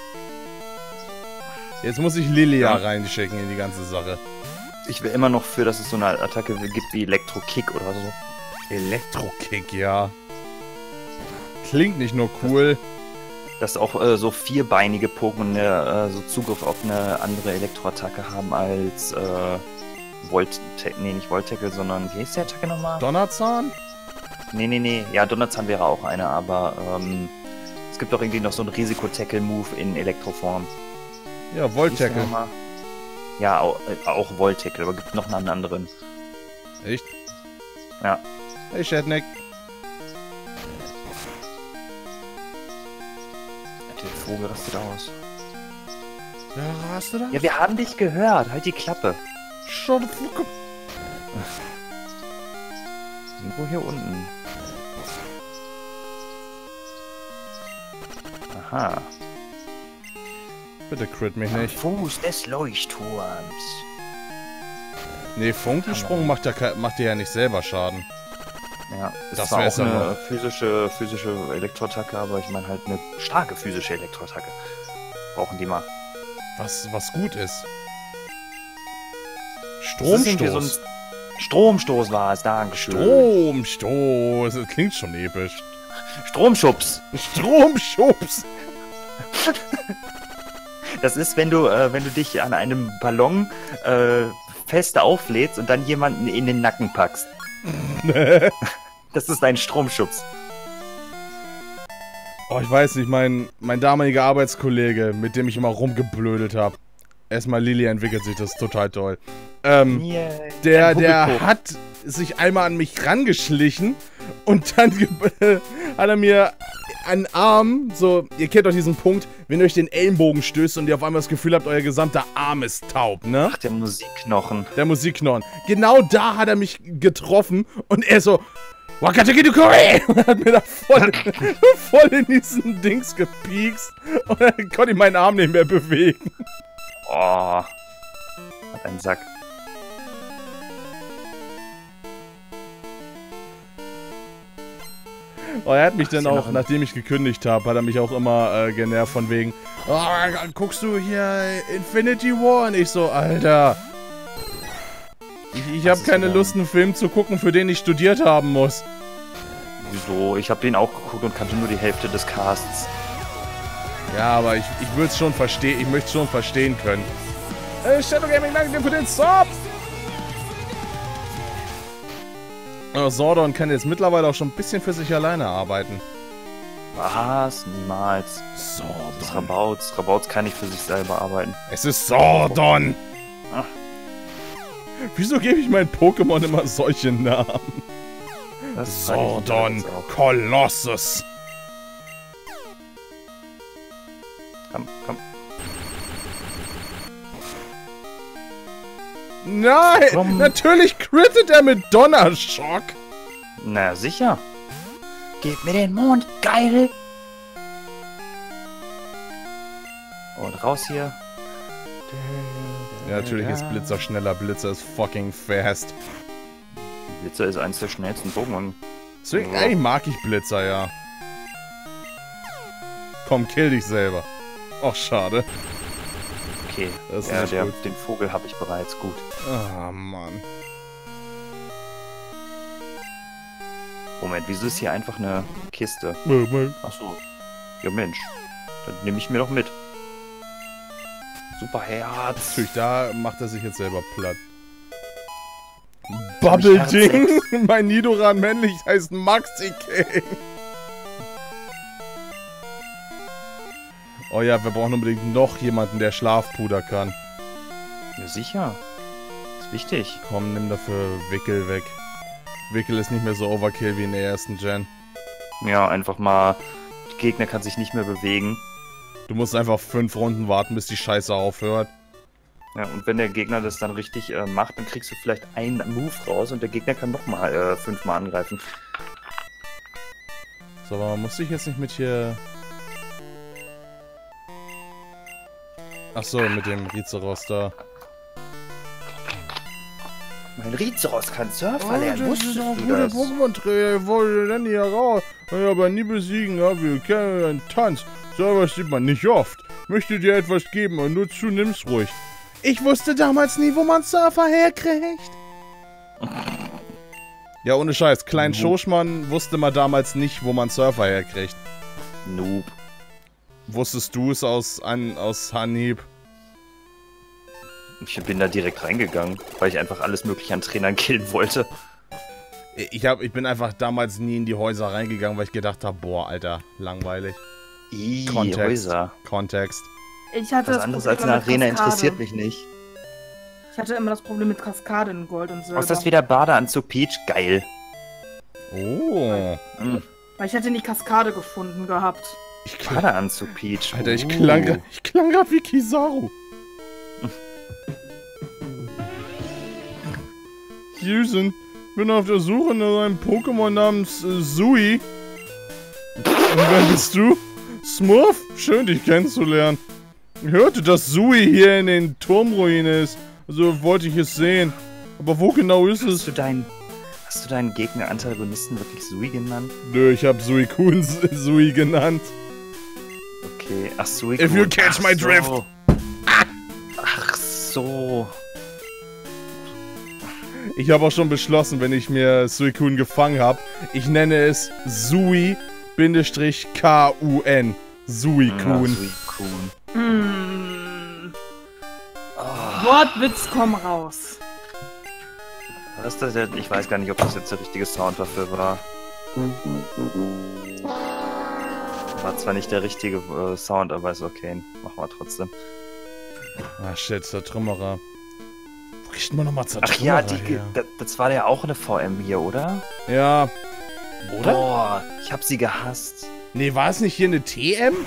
Jetzt muss ich Lilia Ja. reinschicken in die ganze Sache. Ich will immer noch für, dass es so eine Attacke gibt wie Elektro-Kick oder so. Elektro-Kick, ja. Klingt nicht nur cool. Dass auch äh, so vierbeinige Pokémon äh, so Zugriff auf eine andere Elektroattacke haben als äh, Volt... Nee, nicht Volt-Tackle, sondern wie heißt die Attacke nochmal? Donnerzahn? Nee, nee, nee. Ja, Donnerzahn wäre auch eine, aber ähm, es gibt doch irgendwie noch so einen Risiko-Tackle-Move in Elektroform. Ja, Wie hieß der Volt-Tackle. nochmal? Ja, auch, äh, auch Volt-Tackle, aber gibt noch einen anderen. Echt? Ja. Hey, Shatnick. Der Vogel rastet aus. Ja, hast du das? Ja, wir haben dich gehört. Halt die Klappe. Shut the fuck up. Irgendwo hier unten. Aha. Bitte crit mich Am nicht. Fuß des Leuchtturms. Nee, Funkensprung macht, ja, ke- macht dir ja nicht selber Schaden. Ja, ist Das zwar wär's auch ja eine noch. physische, physische Elektroattacke, aber ich meine halt eine starke physische Elektroattacke. Brauchen die mal. Was, was gut ist. Das ist irgendwie Stromstoß. so ein Stromstoß war es, Dankeschön. Stromstoß. Das klingt schon episch. Stromschubs. Stromschubs. Das ist, wenn du, äh, wenn du dich an einem Ballon äh, fest auflädst und dann jemanden in den Nacken packst. Das ist ein Stromschubs. Oh, ich weiß nicht, mein, mein damaliger Arbeitskollege, mit dem ich immer rumgeblödelt habe. Erstmal Lili entwickelt sich das total toll. Ähm, Yeah. der, Ein der Hubbelpo. hat sich einmal an mich rangeschlichen und dann ge- hat er mir einen Arm, so, ihr kennt doch diesen Punkt, wenn ihr euch den Ellenbogen stößt und ihr auf einmal das Gefühl habt, euer gesamter Arm ist taub, ne? Ach, der Musikknochen. Der Musikknorren. Genau da hat er mich getroffen und er so, Wakatakidukoi! Und hat mir da voll, voll in diesen Dings gepiekst und dann konnte ich meinen Arm nicht mehr bewegen. Oh. Hat einen Sack. Oh, er hat mich Ach, dann ist ja auch, noch ein- nachdem ich gekündigt habe, hat er mich auch immer äh, genervt von wegen, oh, guckst du hier Infinity War? Und ich so, Alter, ich, ich Was habe ist keine denn? Lust, einen Film zu gucken, für den ich studiert haben muss. Wieso? Ich habe den auch geguckt und kannte nur die Hälfte des Casts. Ja, aber ich, ich würde es schon verstehen, ich möchte es schon verstehen können. Äh, Shadow Gaming, danke dir für den Sub! Oh, Zordon kann jetzt mittlerweile auch schon ein bisschen für sich alleine arbeiten. Was? Niemals. Das Zordon. Rabauts. Rabauts kann nicht für sich selber arbeiten. Es ist Zordon! Ach. Wieso gebe ich meinen Pokémon immer solche Namen? Das frage ich mich Zordon jetzt auch. Colossus. Komm, komm. Nein! Komm. Natürlich crittet er mit Donnerschock! Na, sicher. Gib mir den Mond, geil! Und raus hier. Ja, natürlich ist Blitzer schneller. Blitzer ist fucking fast. Blitzer ist eins der schnellsten Pokémon. Deswegen, Ja. eigentlich mag ich Blitzer, ja. Komm, kill dich selber. Och, schade. Okay, Das ist ja, nicht der, gut. den Vogel habe ich bereits. Gut. Ah, Mann. Moment, wieso ist hier einfach eine Kiste? Achso. Ja, Mensch. Dann nehme ich mir doch mit. Super Herz. Natürlich, da macht er sich jetzt selber platt. Bubble Ding! Mein Nidoran männlich heißt Maxi King. Oh ja, wir brauchen unbedingt noch jemanden, der Schlafpuder kann. Ja, sicher. Ist wichtig. Komm, nimm dafür Wickel weg. Wickel ist nicht mehr so Overkill wie in der ersten Gen. Ja, einfach mal... Der Gegner kann sich nicht mehr bewegen. Du musst einfach fünf Runden warten, bis die Scheiße aufhört. Ja, und wenn der Gegner das dann richtig äh, macht, dann kriegst du vielleicht einen Move raus und der Gegner kann nochmal äh, fünfmal angreifen. So, aber muss ich jetzt nicht mit hier... Ach so, mit dem Rizeros da. Mein Rizeros kann Surfer Oh, lernen, das ist wusstest auch du guter das? Pokémon-Trainer, ich wollte dann hier raus. Ja, aber nie besiegen, ja, wir kennen einen Tanz. So was sieht man nicht oft. Möchte dir etwas geben und nur zu, nimm's ruhig. Ich wusste damals nie, wo man Surfer herkriegt. Ja, ohne Scheiß. Klein Noob. Schoschmann wusste man damals nicht, wo man Surfer herkriegt. Noob. Wusstest du es aus, an, aus Hanhieb? Ich bin da direkt reingegangen, weil ich einfach alles mögliche an Trainern killen wollte. Ich, hab, ich bin einfach damals nie in die Häuser reingegangen, weil ich gedacht habe, boah, Alter, langweilig. Ih, Kontext. Häuser. Kontext. Ich hatte Was das anderes Problem als eine mit Arena Kaskade. interessiert mich nicht. Ich hatte immer das Problem mit Kaskade in Gold und Silber. Was ist das wieder? Badeanzug Peach? Geil. Oh. Mhm. Weil ich hätte nie Kaskade gefunden gehabt. Ich klang, Badeanzug Peach. Alter, ich Uh. klang, ich klang grad wie Kizaru. Susan, bin auf der Suche nach einem Pokémon namens äh, Sui. Und wer bist du? Smurf? Schön, dich kennenzulernen. Ich hörte, dass Sui hier in den Turmruinen ist. Also wollte ich es sehen. Aber wo genau ist Hast es? du deinen, hast du deinen Gegner-Antagonisten wirklich Sui genannt? Nö, ich hab Suicune Sui genannt. Okay, ach Sui. If you catch my drift. Ach so. Ich habe auch schon beschlossen, wenn ich mir Suicune gefangen habe, ich nenne es Sui-K U N. Suicune. Ja, Suicune. Hm. Oh, Wortwitz, komm raus. was ist das jetzt? Ich weiß gar nicht, ob das jetzt der richtige Sound dafür war. War zwar nicht der richtige äh, Sound, aber ist okay. Machen wir trotzdem. Ah shit, Zertrümmerer. Wo kriegt man nochmal Ach Zertrümmerer ja, die, her? das, das war ja auch eine V M hier, oder? Ja. Oder? Boah, ich hab sie gehasst. Nee, war es nicht hier eine T M?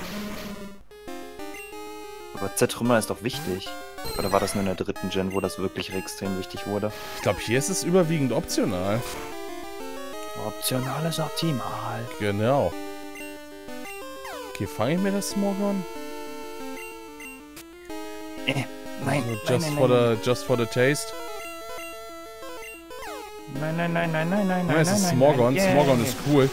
Aber Zertrümmer ist doch wichtig. Oder war das nur in der dritten Gen, wo das wirklich extrem wichtig wurde? Ich glaube, hier ist es überwiegend optional. Optional ist optimal. Genau. Okay, fange ich mir das Smogon? Äh, nein, Also nein, just, nein, for nein, the, just for the taste? nein, nein, nein, nein, nein, nein, Ja, nein, es ist nein, Smogon. nein, Smogon yeah. ist cool.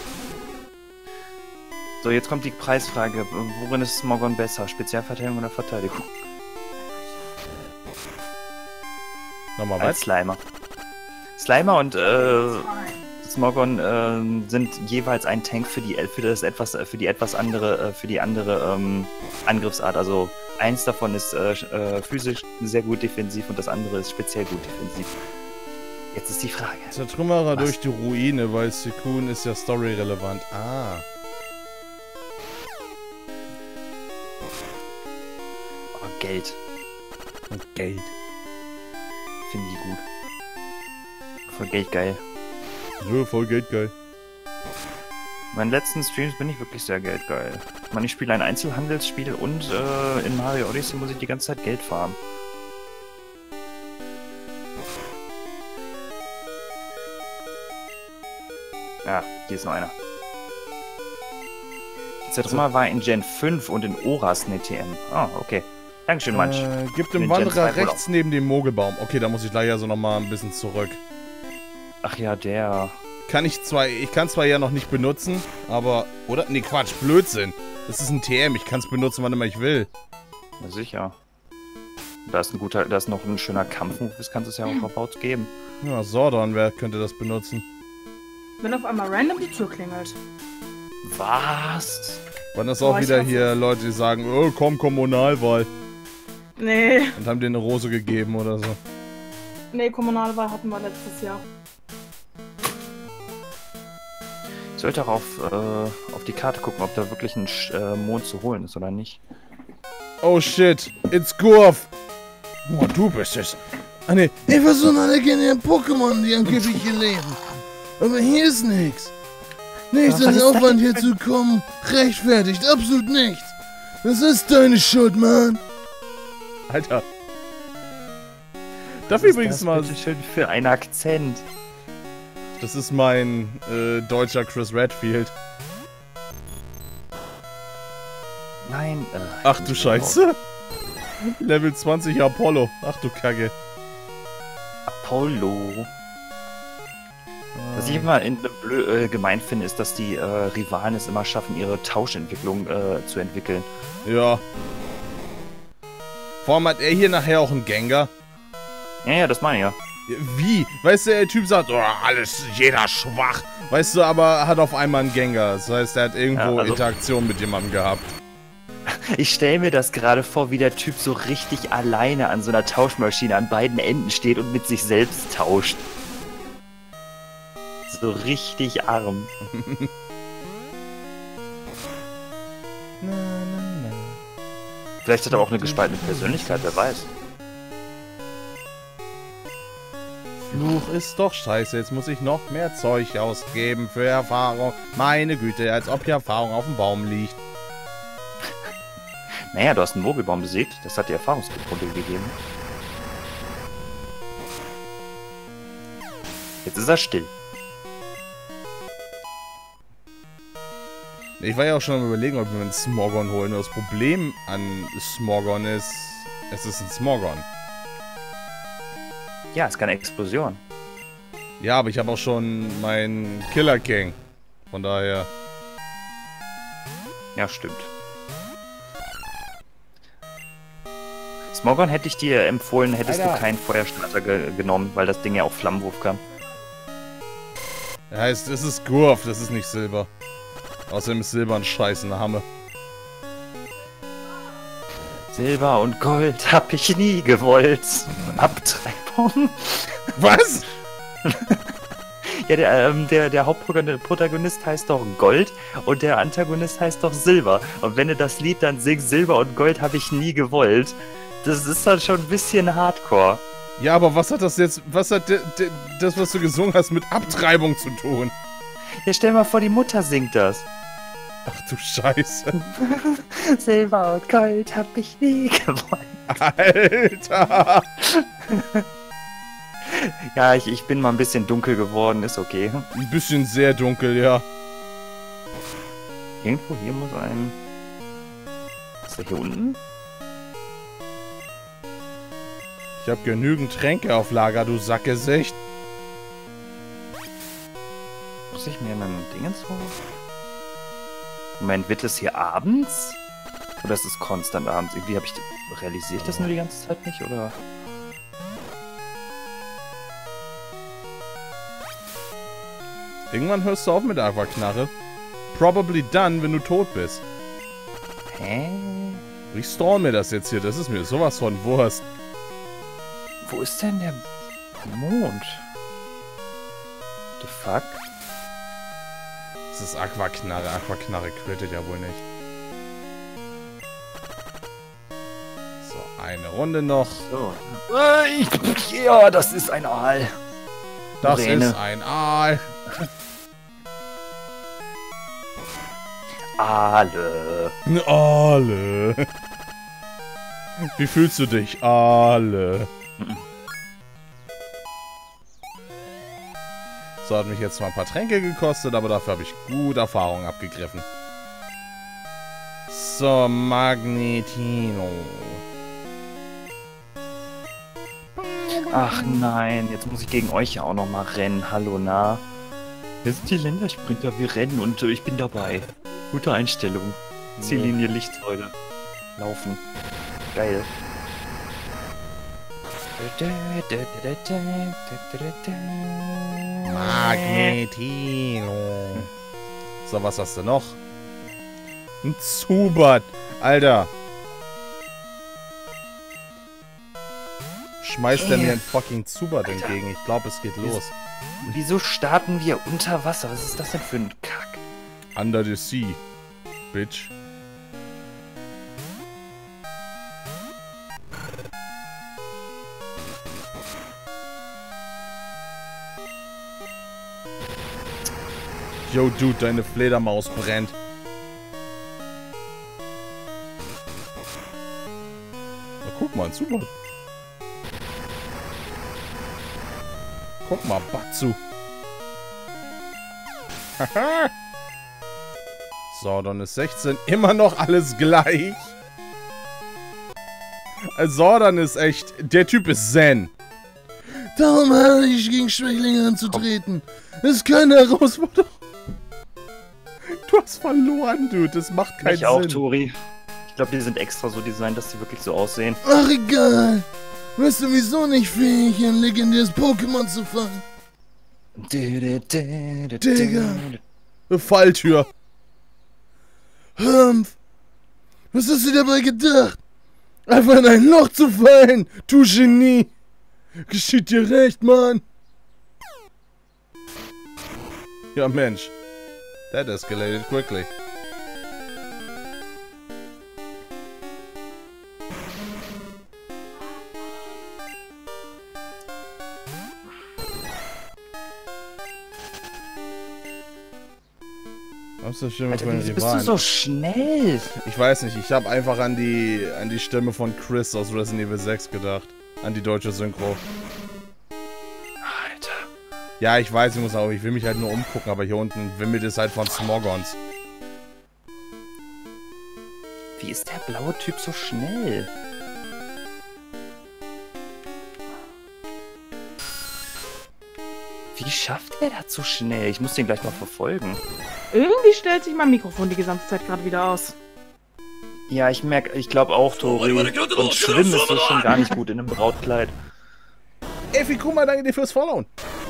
So, jetzt kommt die Preisfrage. Worin ist Smogon besser? Spezialverteidigung oder Verteidigung? Nochmal Als was? Slimer. Slimer und äh, Smogon äh, sind jeweils ein Tank für die für das etwas für die etwas andere äh, für die andere ähm, Angriffsart. Also eins davon ist äh, äh, physisch sehr gut defensiv und das andere ist speziell gut defensiv. Jetzt ist die Frage. Zertrümmerer Was? durch die Ruine, weil Suicune ist ja storyrelevant. Ah. Oh, Geld. Und Geld. Finde ich gut. Voll Geld geil. Nö, voll Geld geil. In meinen letzten Streams bin ich wirklich sehr geldgeil. Ich meine, ich spiele ein Einzelhandelsspiel und äh, in Mario Odyssey muss ich die ganze Zeit Geld farmen. Ja, hier ist noch einer. Zertrümmer war in Gen fünf und in Oras eine T M. Ah, okay. Dankeschön, Manch. Äh, gibt In dem Gen Wanderer zwei wohl rechts neben dem Mogelbaum. Okay, da muss ich gleich also nochmal ein bisschen zurück. Ach ja, der. Kann ich zwar, ich kann zwar ja noch nicht benutzen, aber, oder? Nee, Quatsch, Blödsinn. Das ist ein T M, ich kann es benutzen, wann immer ich will. Ja, sicher. Da ist ein guter, da ist noch ein schöner Kampfmove, das kannst du es ja auch about geben. Ja, Sordon, wer könnte das benutzen? Wenn auf einmal random die Tür klingelt. Was? Wann ist Boah, auch ich wieder hasse hier es. Leute, die sagen, oh, komm, Kommunalwahl. Nee. Und haben dir eine Rose gegeben oder so. Nee, Kommunalwahl hatten wir letztes Jahr. Ich sollte auch auf, äh, auf die Karte gucken, ob da wirklich ein Sch- äh, Mond zu holen ist oder nicht. Oh shit, it's Gurf. Oh, du bist es. Ah ne, ich versuche alle gerne Pokémon, die angeblich hier leben. Aber hier ist nichts. Nicht Was den ist Aufwand das? hier zu kommen, rechtfertigt absolut nichts. Das ist deine Schuld, Mann. Alter. Darf ich übrigens mal... Bitte schön für einen Akzent. Das ist mein äh, deutscher Chris Redfield. Nein. Äh, Ach du Scheiße. Level zwanzig Apollo. Ach du Kacke. Apollo. Was ich immer in, blö, äh, gemein finde, ist, dass die äh, Rivalen es immer schaffen, ihre Tauschentwicklung äh, zu entwickeln. Ja. Vor allem hat er hier nachher auch einen Gengar. Ja, ja, das meine ich ja. Wie? Weißt du, der Typ sagt, oh, alles, jeder schwach. Weißt du, aber hat auf einmal einen Gengar. Das heißt, er hat irgendwo Ja, also- Interaktion mit jemandem gehabt. Ich stelle mir das gerade vor, wie der Typ so richtig alleine an so einer Tauschmaschine an beiden Enden steht und mit sich selbst tauscht. So richtig arm. Vielleicht hat er auch eine gespaltene Persönlichkeit, wer weiß. Fluch ist doch scheiße. Jetzt muss ich noch mehr Zeug ausgeben für Erfahrung. Meine Güte, als ob die Erfahrung auf dem Baum liegt. Naja, du hast einen Mogelbaum besiegt, das hat die Erfahrungspunkte gegeben. Jetzt ist er still. Ich war ja auch schon am Überlegen, ob wir einen Smogon holen. Nur das Problem an Smogon ist, es ist ein Smogon. Ja, ist keine Explosion. Ja, aber ich habe auch schon meinen Killer King. Von daher. Ja, stimmt. Smogon hätte ich dir empfohlen, hättest Alter. du keinen Feuerstarter ge genommen, weil das Ding ja auch Flammenwurf kann. Das heißt, es ist Gurf, das ist nicht Silber. Außerdem ist Silber ein Scheiß in der Hamme. Silber und Gold hab ich nie gewollt. Abtreibung. Was? Ja, der, ähm, der, der Hauptprotagonist heißt doch Gold und der Antagonist heißt doch Silber. Und wenn du das Lied dann singst, Silber und Gold habe ich nie gewollt, das ist dann schon ein bisschen Hardcore. Ja, aber was hat das jetzt, was hat de, de, das, was du gesungen hast, mit Abtreibung zu tun? Ja, stell mal vor, die Mutter singt das. Ach du Scheiße. Silber und Gold hab ich nie gewollt. Alter. Ja, ich, ich bin mal ein bisschen dunkel geworden, ist okay. Ein bisschen sehr dunkel, ja. Irgendwo hier muss ein... Ist der hier unten? Ich habe genügend Tränke auf Lager, du Sackgesicht. Muss ich mir einen Dingens holen? Moment, wird es hier abends? Oder ist es konstant abends? Irgendwie habe ich... Realisiere ich das nur die ganze Zeit nicht, oder... Irgendwann hörst du auf mit der Aquaknarre. Probably done, wenn du tot bist. Hä? Restore mir das jetzt hier, das ist mir sowas von Wurst. Wo ist denn der Mond? The fuck? Das ist Aquaknarre. Aquaknarre quittet ja wohl nicht. So, eine Runde noch. So. Äh, ich- Ja, das ist ein Aal. Das Morene. ist ein Aal. Aale. Aale. Wie fühlst du dich? Aale. Mhm. So, hat mich jetzt mal ein paar Tränke gekostet, aber dafür habe ich gut Erfahrung abgegriffen. So, Magnetino. Ach nein, jetzt muss ich gegen euch ja auch noch mal rennen. Hallo, na? Wir sind die Ländersprinter, wir rennen und äh, ich bin dabei. Gute Einstellung. Ziellinie, Lichtsäule. Laufen. Geil. Magnetino. So, was hast du noch? Ein Zubat. Alter. Schmeißt er mir ein fucking Zubat entgegen? Ich glaube, es geht los. Wieso starten wir unter Wasser? Was ist das denn für ein Kack? Under the sea. Bitch. Yo, Dude, deine Fledermaus brennt. Na, guck mal, super. Guck mal, Batsu. Haha. So, dann ist sechzehn. Immer noch alles gleich. Sordon ist echt... Der Typ ist Zen. Darum habe ich gegen Schwächlinge anzutreten. Das ist keine Herausforderung. Du hast verloren, Dude. Das macht keinen Ich Sinn. auch, Tori. Ich glaube, die sind extra so designt, dass die wirklich so aussehen. Ach, egal. Weißt du, wieso nicht fähig, ein legendäres Pokémon zu fangen? Digga. Falltür. Humph. Was hast du dabei gedacht? Einfach in ein Loch zu fallen, du Genie. Geschieht dir recht, Mann. Ja, Mensch. That escalated quickly. Was ist das Stimme Alter, von den wieso bist du Rivalen? so schnell? Ich weiß nicht, ich habe einfach an die an die Stimme von Chris aus Resident Evil sechs gedacht. An die deutsche Synchro. Alter. Ja, ich weiß, ich muss auch, ich will mich halt nur umgucken, aber hier unten wimmelt es halt von Smogons. Wie ist der blaue Typ so schnell? Wie schafft er das so schnell? Ich muss den gleich mal verfolgen. Irgendwie stellt sich mein Mikrofon die gesamte Zeit gerade wieder aus. Ja, ich merke, ich glaube auch, Tori. Und schwimmen ist so schon gar nicht gut in einem Brautkleid. Effi, guck mal, danke dir fürs Followen.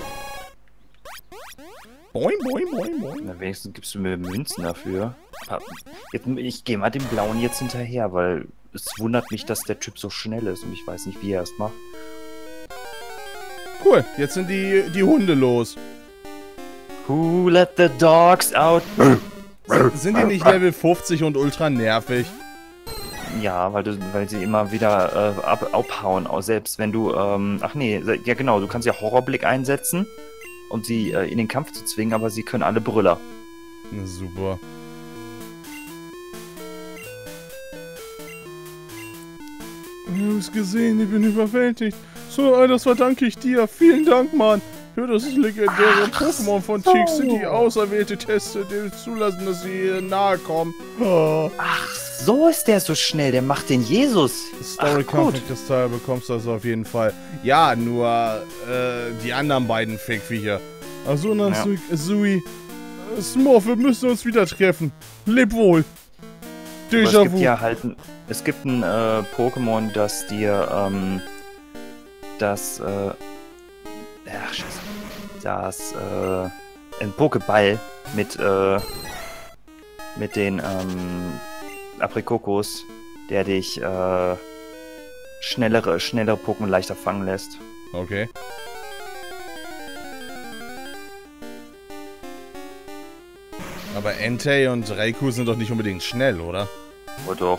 Boing, boing, boing, boing. Na, wenigstens gibst du mir Münzen dafür. Jetzt, ich gehe mal dem Blauen jetzt hinterher, weil es wundert mich, dass der Typ so schnell ist und ich weiß nicht, wie er es macht. Cool, jetzt sind die, die Hunde los. Who let the dogs out? Sind die nicht Level fünfzig und ultra nervig? Ja, weil, du, weil sie immer wieder äh, ab, abhauen, auch selbst wenn du, ähm, ach nee, ja genau, du kannst ja Horrorblick einsetzen, um sie äh, in den Kampf zu zwingen, aber sie können alle Brüller. Na, super. Ich hab's gesehen, ich bin überwältigt. So, das verdanke ich dir. Vielen Dank, Mann. Für das legendäre Pokémon von Teak City auserwählte Teste, die zulassen, dass sie hier nahe kommen. Oh. Ach, so ist der so schnell, der macht den Jesus. Story-Kampf-Kristall bekommst du also auf jeden Fall. Ja, nur äh, die anderen beiden Fake-Viecher. Achso, na, Ja. Sui. Smurf, wir müssen uns wieder treffen. Leb wohl. Aber es Déjà gibt vu. ja halt, ein- es gibt ein äh, Pokémon, das dir, ähm, das, äh, ach, scheiße, das, äh, ein Pokéball mit, äh, mit den, ähm, Aprikokos, der dich, äh, schnellere, schnellere Pokémon leichter fangen lässt. Okay. Aber Entei und Raikou sind doch nicht unbedingt schnell, oder? Oh doch.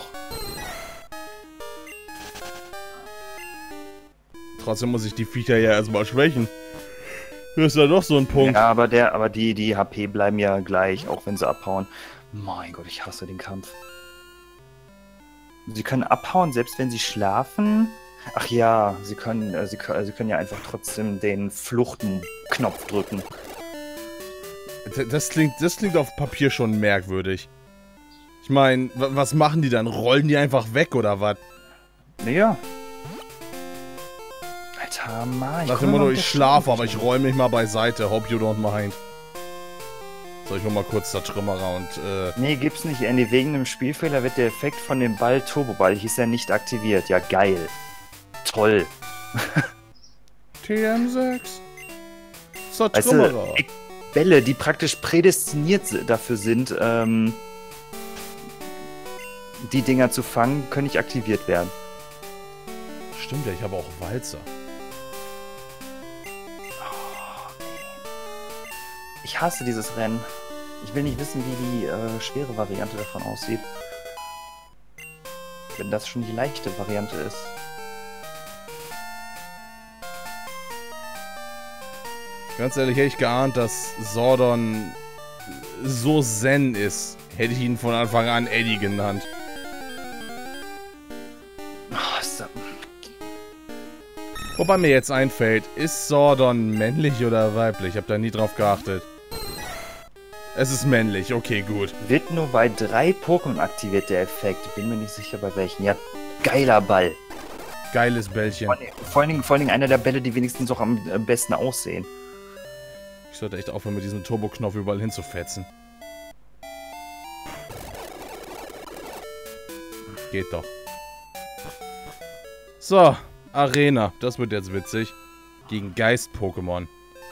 Trotzdem muss ich die Viecher ja erstmal schwächen. Das ist ja doch so ein Punkt. Ja, aber der, aber die, die H P bleiben ja gleich, auch wenn sie abhauen. Mein Gott, ich hasse den Kampf. Sie können abhauen, selbst wenn sie schlafen. Ach ja, sie können, äh, sie, können- sie können ja einfach trotzdem den Fluchten-Knopf drücken. D- Das klingt, das klingt auf Papier schon merkwürdig. Ich meine, was machen die dann? Rollen die einfach weg oder was? Naja. Alter, Mann. Nach dem Motto, ich schlafe, aber ich räume mich mal beiseite. Hope you don't mind. Soll ich nur mal kurz da Trümmerer und, äh... Nee, gibt's nicht. Andy. Wegen einem Spielfehler wird der Effekt von dem Ball Turboball hieß ja nicht aktiviert. Ja, geil. Toll. T M sechs. So, Weißt Trümmerer. du, Bälle, die praktisch prädestiniert si- dafür sind, ähm, die Dinger zu fangen, können nicht aktiviert werden. Stimmt ja, ich habe auch Walzer. Ich hasse dieses Rennen. Ich will nicht wissen, wie die äh, schwere Variante davon aussieht. Wenn das schon die leichte Variante ist. Ganz ehrlich, hätte ich geahnt, dass Sordon so zen ist, hätte ich ihn von Anfang an Eddie genannt. Oh, ist da... Wobei mir jetzt einfällt, ist Zordon männlich oder weiblich? Ich habe da nie drauf geachtet. Es ist männlich, okay, gut. Wird nur bei drei Pokémon aktiviert, der Effekt. Bin mir nicht sicher, bei welchen. Ja, geiler Ball. Geiles Bällchen. Vor, vor, allen Dingen, vor allen Dingen einer der Bälle, die wenigstens auch am äh, besten aussehen. Ich sollte echt aufhören, mit diesem Turbo-Knopf überall hinzufetzen. Geht doch. So, Arena. Das wird jetzt witzig. Gegen Geist-Pokémon.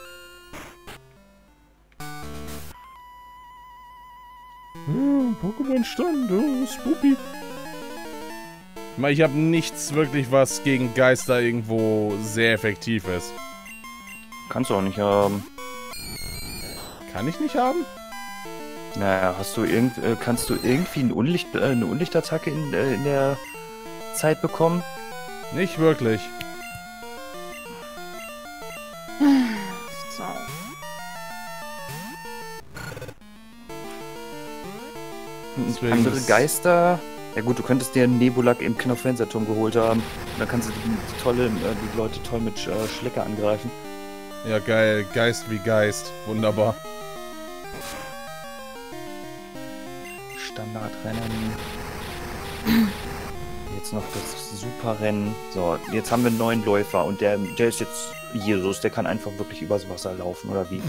Hm, Pokémon-Stand, oh, spooky. Ich meine, ich habe nichts wirklich, was gegen Geister irgendwo sehr effektiv ist. Kannst du auch nicht haben. Kann ich nicht haben? Naja, hast du irgend, äh, kannst du irgendwie ein Unlicht, äh, eine Unlichtattacke in, äh, in der Zeit bekommen? Nicht wirklich. So. Deswegen Andere ist- Geister... Ja gut, du könntest dir einen Nebulak im Knopfenserturm geholt haben. Dann kannst du die, die, tolle, äh, die Leute toll mit äh, Schlecker angreifen. Ja, geil. Geist wie Geist. Wunderbar. Standardrennen. Jetzt noch das Superrennen. So, jetzt haben wir einen neuen Läufer und der, der ist jetzt Jesus. Der kann einfach wirklich übers Wasser laufen, oder wie?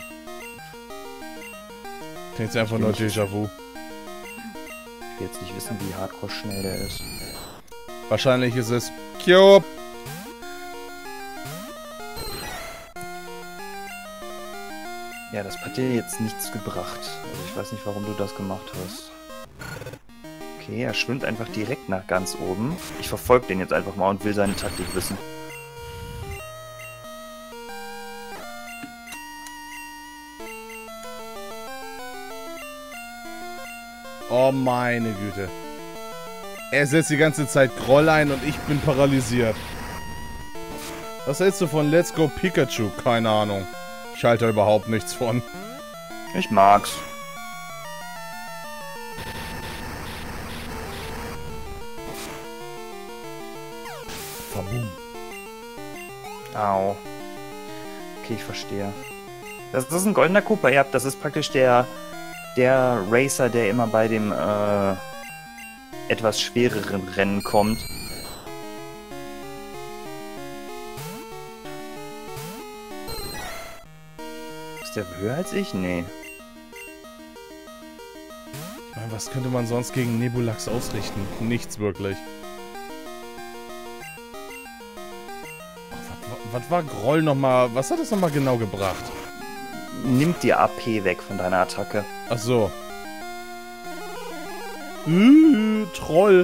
Klingt einfach nur Déjà-vu. Ich will jetzt nicht wissen, wie hardcore schnell der ist. Wahrscheinlich ist es Cube. Ja, das hat dir jetzt nichts gebracht. Also ich weiß nicht, warum du das gemacht hast. Okay, er schwimmt einfach direkt nach ganz oben. Ich verfolge den jetzt einfach mal und will seine Taktik wissen. Oh meine Güte. Er setzt die ganze Zeit Groll ein und ich bin paralysiert. Was hältst du von Let's Go Pikachu? Keine Ahnung. Ich halte da überhaupt nichts von. Ich mag's. Verboom. Au. Okay, ich verstehe. Das, das ist ein goldener Cooper, ja. Das ist praktisch der, der Racer, der immer bei dem äh, etwas schwereren Rennen kommt. Ist der höher als ich? Nee. Ich meine, was könnte man sonst gegen Nebulax ausrichten? Nichts wirklich. Oh, was, was war Groll nochmal? Was hat das nochmal genau gebracht? Nimmt dir A P weg von deiner Attacke. Ach so. Äh, Troll.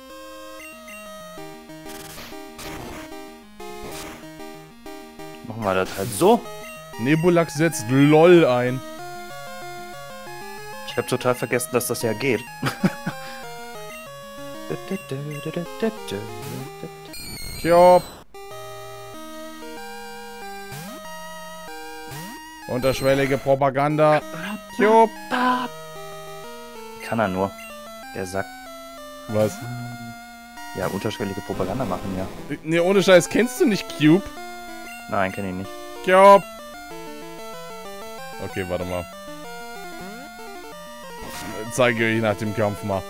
Machen wir das halt so. Nebulax setzt LOL ein. Ich habe total vergessen, dass das ja geht. Tja. Unterschwellige Propaganda. Jupp. Kann er nur. Der sagt, Was? ja, unterschwellige Propaganda machen, ja. Ne, ohne Scheiß, kennst du nicht Cube? Nein, kenne ich nicht. Cube. Okay, warte mal. Zeige euch nach dem Kampf mal.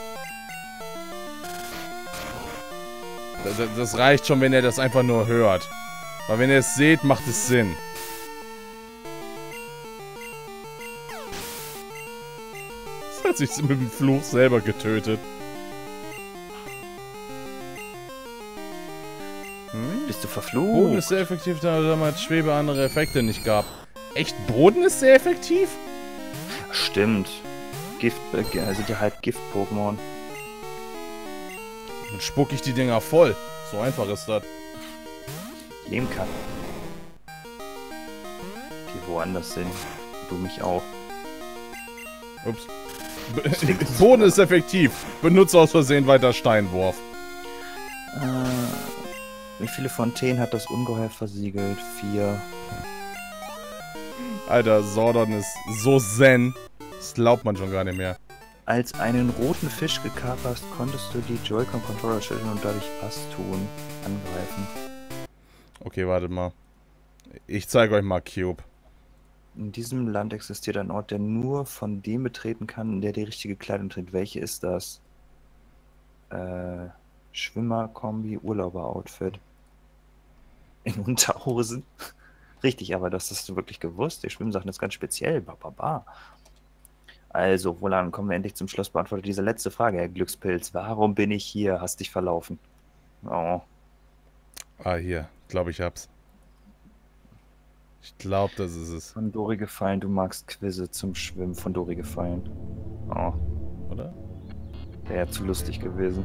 Das, das reicht schon, wenn ihr das einfach nur hört. Weil wenn ihr es seht, macht es Sinn. Das hat sich mit dem Fluch selber getötet. Hm? Bist du Boden verflucht? ist sehr effektiv, da damals Schwebe andere Effekte nicht gab. Echt? Boden ist sehr effektiv? Stimmt. Gift, äh, sind ja halt Gift-Pokémon. Dann spuck ich die Dinger voll. So einfach ist das. Nehmen kann. Geh woanders hin. Du mich auch. Ups. Boden ist effektiv. Benutze aus Versehen weiter Steinwurf. Äh, wie viele Fontänen hat das Ungeheuer versiegelt? Vier. Alter, Zordon ist so zen. Das glaubt man schon gar nicht mehr. Als einen roten Fisch gekapert hast, konntest du die Joy-Con-Controller schütteln und dadurch was tun? Angreifen. Okay, wartet mal. Ich zeige euch mal Cube. In diesem Land existiert ein Ort, der nur von dem betreten kann, der die richtige Kleidung trägt. Welche ist das? Äh, Schwimmer-Kombi, Urlauber-Outfit. In Unterhosen? Richtig, aber das hast du wirklich gewusst. Die Schwimmsachen ist ganz speziell. Ba, ba, ba. Also, Wohlan, kommen wir endlich zum Schluss. Beantwortet diese letzte Frage, Herr Glückspilz. Warum bin ich hier? Hast dich verlaufen. Oh. Ah, hier. Ich glaube, ich hab's. Ich glaube, das ist es. Von Dori gefallen, du magst Quizze zum Schwimmen. Von Dori gefallen. Oh. Oder? Wäre ja zu lustig gewesen.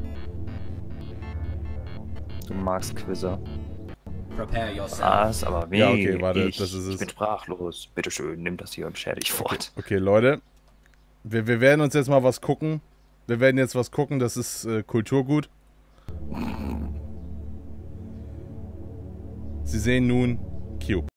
Du magst Quizze. Ah, ist aber wenig. Ja, okay, warte, das ist es. Ich bin sprachlos. Bitteschön, nimm das hier und scher dich fort. Okay, Leute. Wir, wir werden uns jetzt mal was gucken. Wir werden jetzt was gucken, das ist äh, Kulturgut. Sie sehen nun Cube.